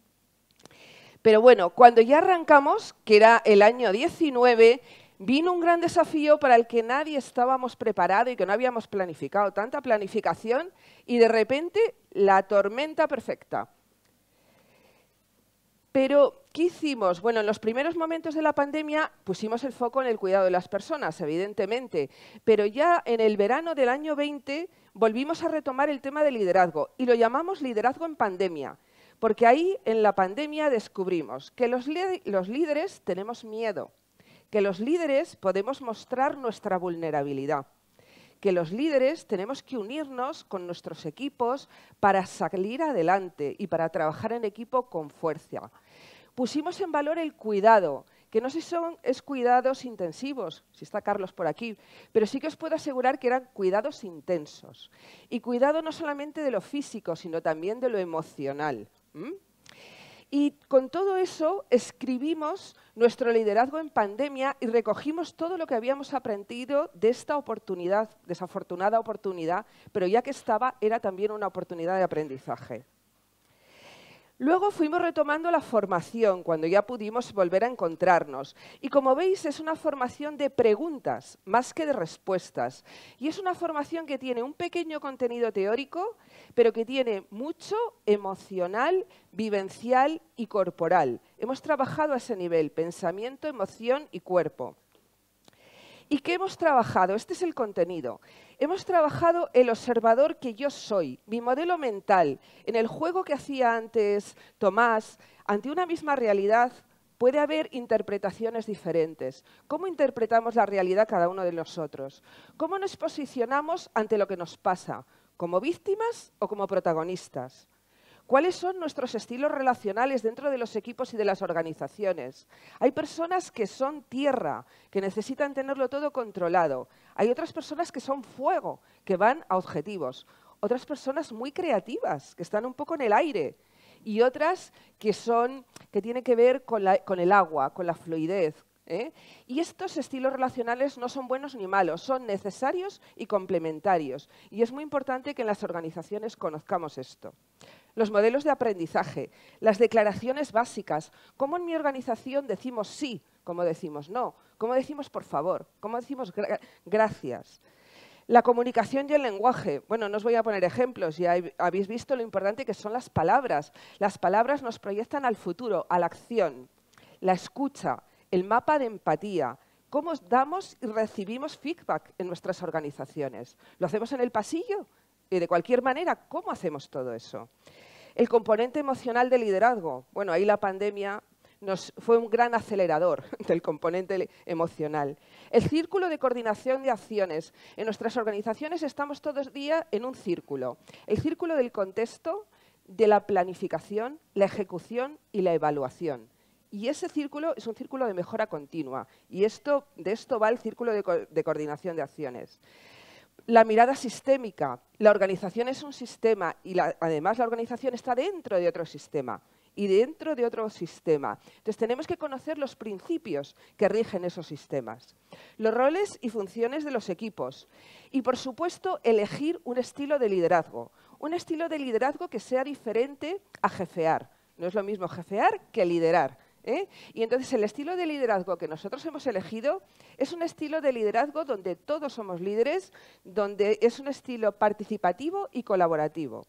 Pero bueno, cuando ya arrancamos, que era el año diecinueve, vino un gran desafío para el que nadie estábamos preparado y que no habíamos planificado tanta planificación y de repente la tormenta perfecta. Pero, ¿qué hicimos? Bueno, en los primeros momentos de la pandemia pusimos el foco en el cuidado de las personas, evidentemente, pero ya en el verano del año veinte volvimos a retomar el tema del liderazgo y lo llamamos liderazgo en pandemia, porque ahí en la pandemia descubrimos que los, los líderes tenemos miedo, que los líderes podemos mostrar nuestra vulnerabilidad, que los líderes tenemos que unirnos con nuestros equipos para salir adelante y para trabajar en equipo con fuerza. Pusimos en valor el cuidado, que no sé si son es cuidados intensivos, si está Carlos por aquí, pero sí que os puedo asegurar que eran cuidados intensos. Y cuidado no solamente de lo físico, sino también de lo emocional. ¿Mm? Y con todo eso escribimos nuestro liderazgo en pandemia y recogimos todo lo que habíamos aprendido de esta oportunidad, desafortunada oportunidad, pero ya que estaba, era también una oportunidad de aprendizaje. Luego fuimos retomando la formación cuando ya pudimos volver a encontrarnos. Y como veis, es una formación de preguntas más que de respuestas. Y es una formación que tiene un pequeño contenido teórico, pero que tiene mucho emocional, vivencial y corporal. Hemos trabajado a ese nivel, pensamiento, emoción y cuerpo. ¿Y qué hemos trabajado? Este es el contenido. Hemos trabajado el observador que yo soy, mi modelo mental. En el juego que hacía antes Tomás, ante una misma realidad puede haber interpretaciones diferentes. ¿Cómo interpretamos la realidad cada uno de nosotros? ¿Cómo nos posicionamos ante lo que nos pasa? ¿Como víctimas o como protagonistas? ¿Cuáles son nuestros estilos relacionales dentro de los equipos y de las organizaciones? Hay personas que son tierra, que necesitan tenerlo todo controlado. Hay otras personas que son fuego, que van a objetivos. Otras personas muy creativas, que están un poco en el aire. Y otras que, son, que tienen que ver con, la, con el agua, con la fluidez. ¿eh? Y estos estilos relacionales no son buenos ni malos, son necesarios y complementarios. Y es muy importante que en las organizaciones conozcamos esto. Los modelos de aprendizaje, las declaraciones básicas, cómo en mi organización decimos sí, cómo decimos no, cómo decimos por favor, cómo decimos gra gracias. La comunicación y el lenguaje. Bueno, no os voy a poner ejemplos, ya habéis visto lo importante que son las palabras. Las palabras nos proyectan al futuro, a la acción, la escucha, el mapa de empatía, cómo damos y recibimos feedback en nuestras organizaciones. ¿Lo hacemos en el pasillo? Y de cualquier manera, ¿cómo hacemos todo eso? El componente emocional del liderazgo. Bueno, ahí la pandemia nos fue un gran acelerador del componente emocional. El círculo de coordinación de acciones. En nuestras organizaciones estamos todos los días en un círculo. El círculo del contexto, de la planificación, la ejecución y la evaluación. Y ese círculo es un círculo de mejora continua. Y esto, de esto va el círculo de, co de coordinación de acciones. La mirada sistémica. La organización es un sistema y la, además la organización está dentro de otro sistema. Y dentro de otro sistema. Entonces, tenemos que conocer los principios que rigen esos sistemas, los roles y funciones de los equipos y, por supuesto, elegir un estilo de liderazgo, un estilo de liderazgo que sea diferente a jefear. No es lo mismo jefear que liderar, ¿eh? Y entonces, el estilo de liderazgo que nosotros hemos elegido es un estilo de liderazgo donde todos somos líderes, donde es un estilo participativo y colaborativo.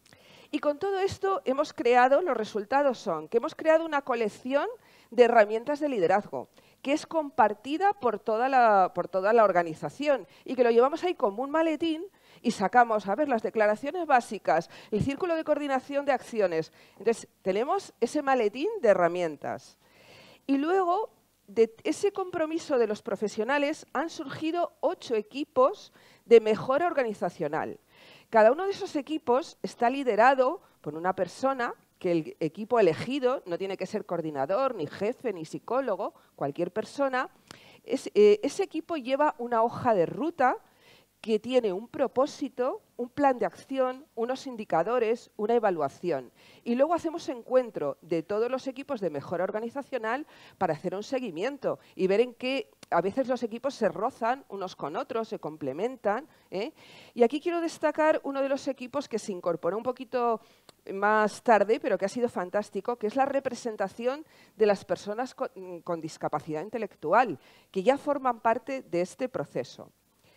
Y con todo esto hemos creado, los resultados son que hemos creado una colección de herramientas de liderazgo que es compartida por toda la, por toda la organización y que lo llevamos ahí como un maletín y sacamos, a ver, las declaraciones básicas, el círculo de coordinación de acciones. Entonces, tenemos ese maletín de herramientas. Y luego, de ese compromiso de los profesionales, han surgido ocho equipos de mejora organizacional. Cada uno de esos equipos está liderado por una persona, que el equipo elegido no tiene que ser coordinador, ni jefe, ni psicólogo, cualquier persona. Es, eh, ese equipo lleva una hoja de ruta que tiene un propósito, un plan de acción, unos indicadores, una evaluación. Y luego hacemos encuentro de todos los equipos de mejora organizacional para hacer un seguimiento y ver en qué a veces los equipos se rozan unos con otros, se complementan, ¿eh? Y aquí quiero destacar uno de los equipos que se incorporó un poquito más tarde, pero que ha sido fantástico, que es la representación de las personas con, con discapacidad intelectual, que ya forman parte de este proceso.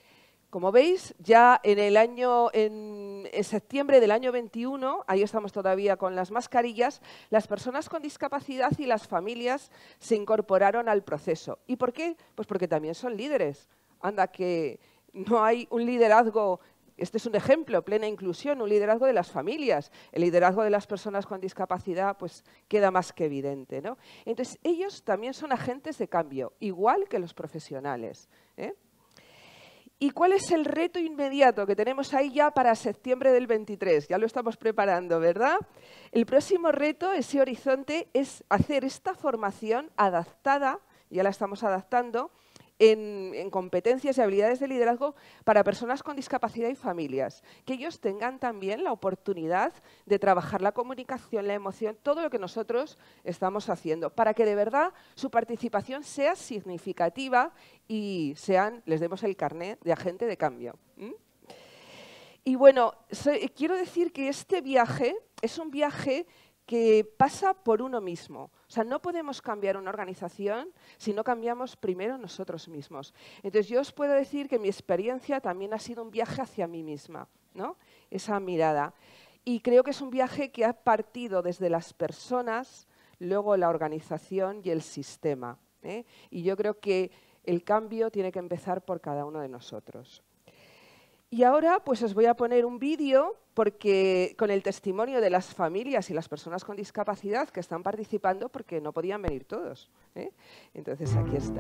Como veis, ya en el año, en, en septiembre del año veintiuno, ahí estamos todavía con las mascarillas, las personas con discapacidad y las familias se incorporaron al proceso. ¿Y por qué? Pues porque también son líderes. Anda, que no hay un liderazgo, este es un ejemplo, plena inclusión, un liderazgo de las familias. El liderazgo de las personas con discapacidad pues queda más que evidente, ¿no? Entonces, ellos también son agentes de cambio, igual que los profesionales, ¿eh? ¿Y cuál es el reto inmediato que tenemos ahí ya para septiembre del veintitrés? Ya lo estamos preparando, ¿verdad? El próximo reto, ese horizonte, es hacer esta formación adaptada, ya la estamos adaptando, en, en competencias y habilidades de liderazgo para personas con discapacidad y familias. Que ellos tengan también la oportunidad de trabajar la comunicación, la emoción, todo lo que nosotros estamos haciendo, para que de verdad su participación sea significativa y sean, les demos el carné de agente de cambio. ¿Mm? Y bueno, so, quiero decir que este viaje es un viaje que pasa por uno mismo. O sea, no podemos cambiar una organización si no cambiamos primero nosotros mismos. Entonces, yo os puedo decir que mi experiencia también ha sido un viaje hacia mí misma, ¿no? Esa mirada. Y creo que es un viaje que ha partido desde las personas, luego la organización y el sistema, ¿eh? Y yo creo que el cambio tiene que empezar por cada uno de nosotros. Y ahora pues os voy a poner un vídeo porque con el testimonio de las familias y las personas con discapacidad que están participando porque no podían venir todos, ¿eh? Entonces aquí está.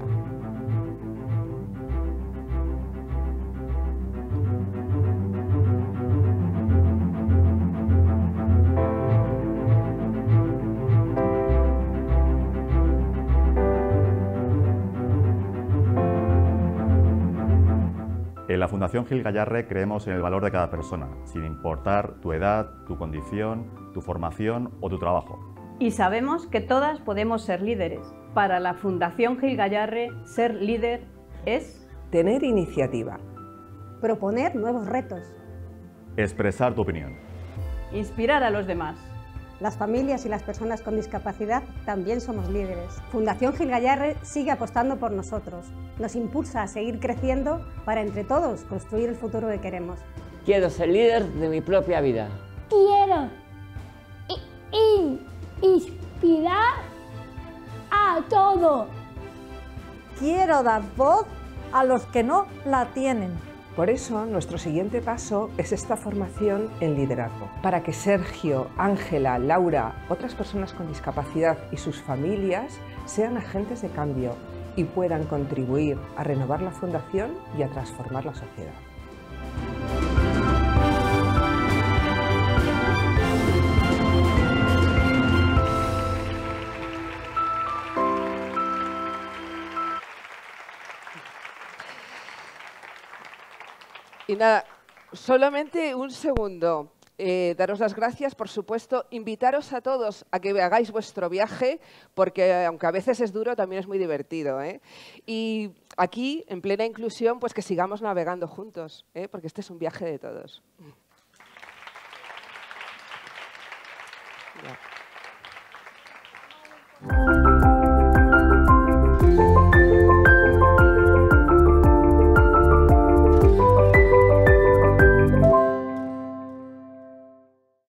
En la Fundación Gil Gayarre creemos en el valor de cada persona, sin importar tu edad, tu condición, tu formación o tu trabajo. Y sabemos que todas podemos ser líderes. Para la Fundación Gil Gayarre, ser líder es tener iniciativa, proponer nuevos retos, expresar tu opinión, inspirar a los demás, Las familias y las personas con discapacidad también somos líderes. Fundación Gil Gayarre sigue apostando por nosotros. Nos impulsa a seguir creciendo para entre todos construir el futuro que queremos. Quiero ser líder de mi propia vida. Quiero in inspirar a todos. Quiero dar voz a los que no la tienen. Por eso, nuestro siguiente paso es esta formación en liderazgo, para que Sergio, Ángela, Laura, otras personas con discapacidad y sus familias sean agentes de cambio y puedan contribuir a renovar la Fundación y a transformar la sociedad. Y nada, solamente un segundo. Eh, daros las gracias, por supuesto. Invitaros a todos a que hagáis vuestro viaje, porque aunque a veces es duro, también es muy divertido, ¿eh? Y aquí, en plena inclusión, pues que sigamos navegando juntos, ¿eh? Porque este es un viaje de todos.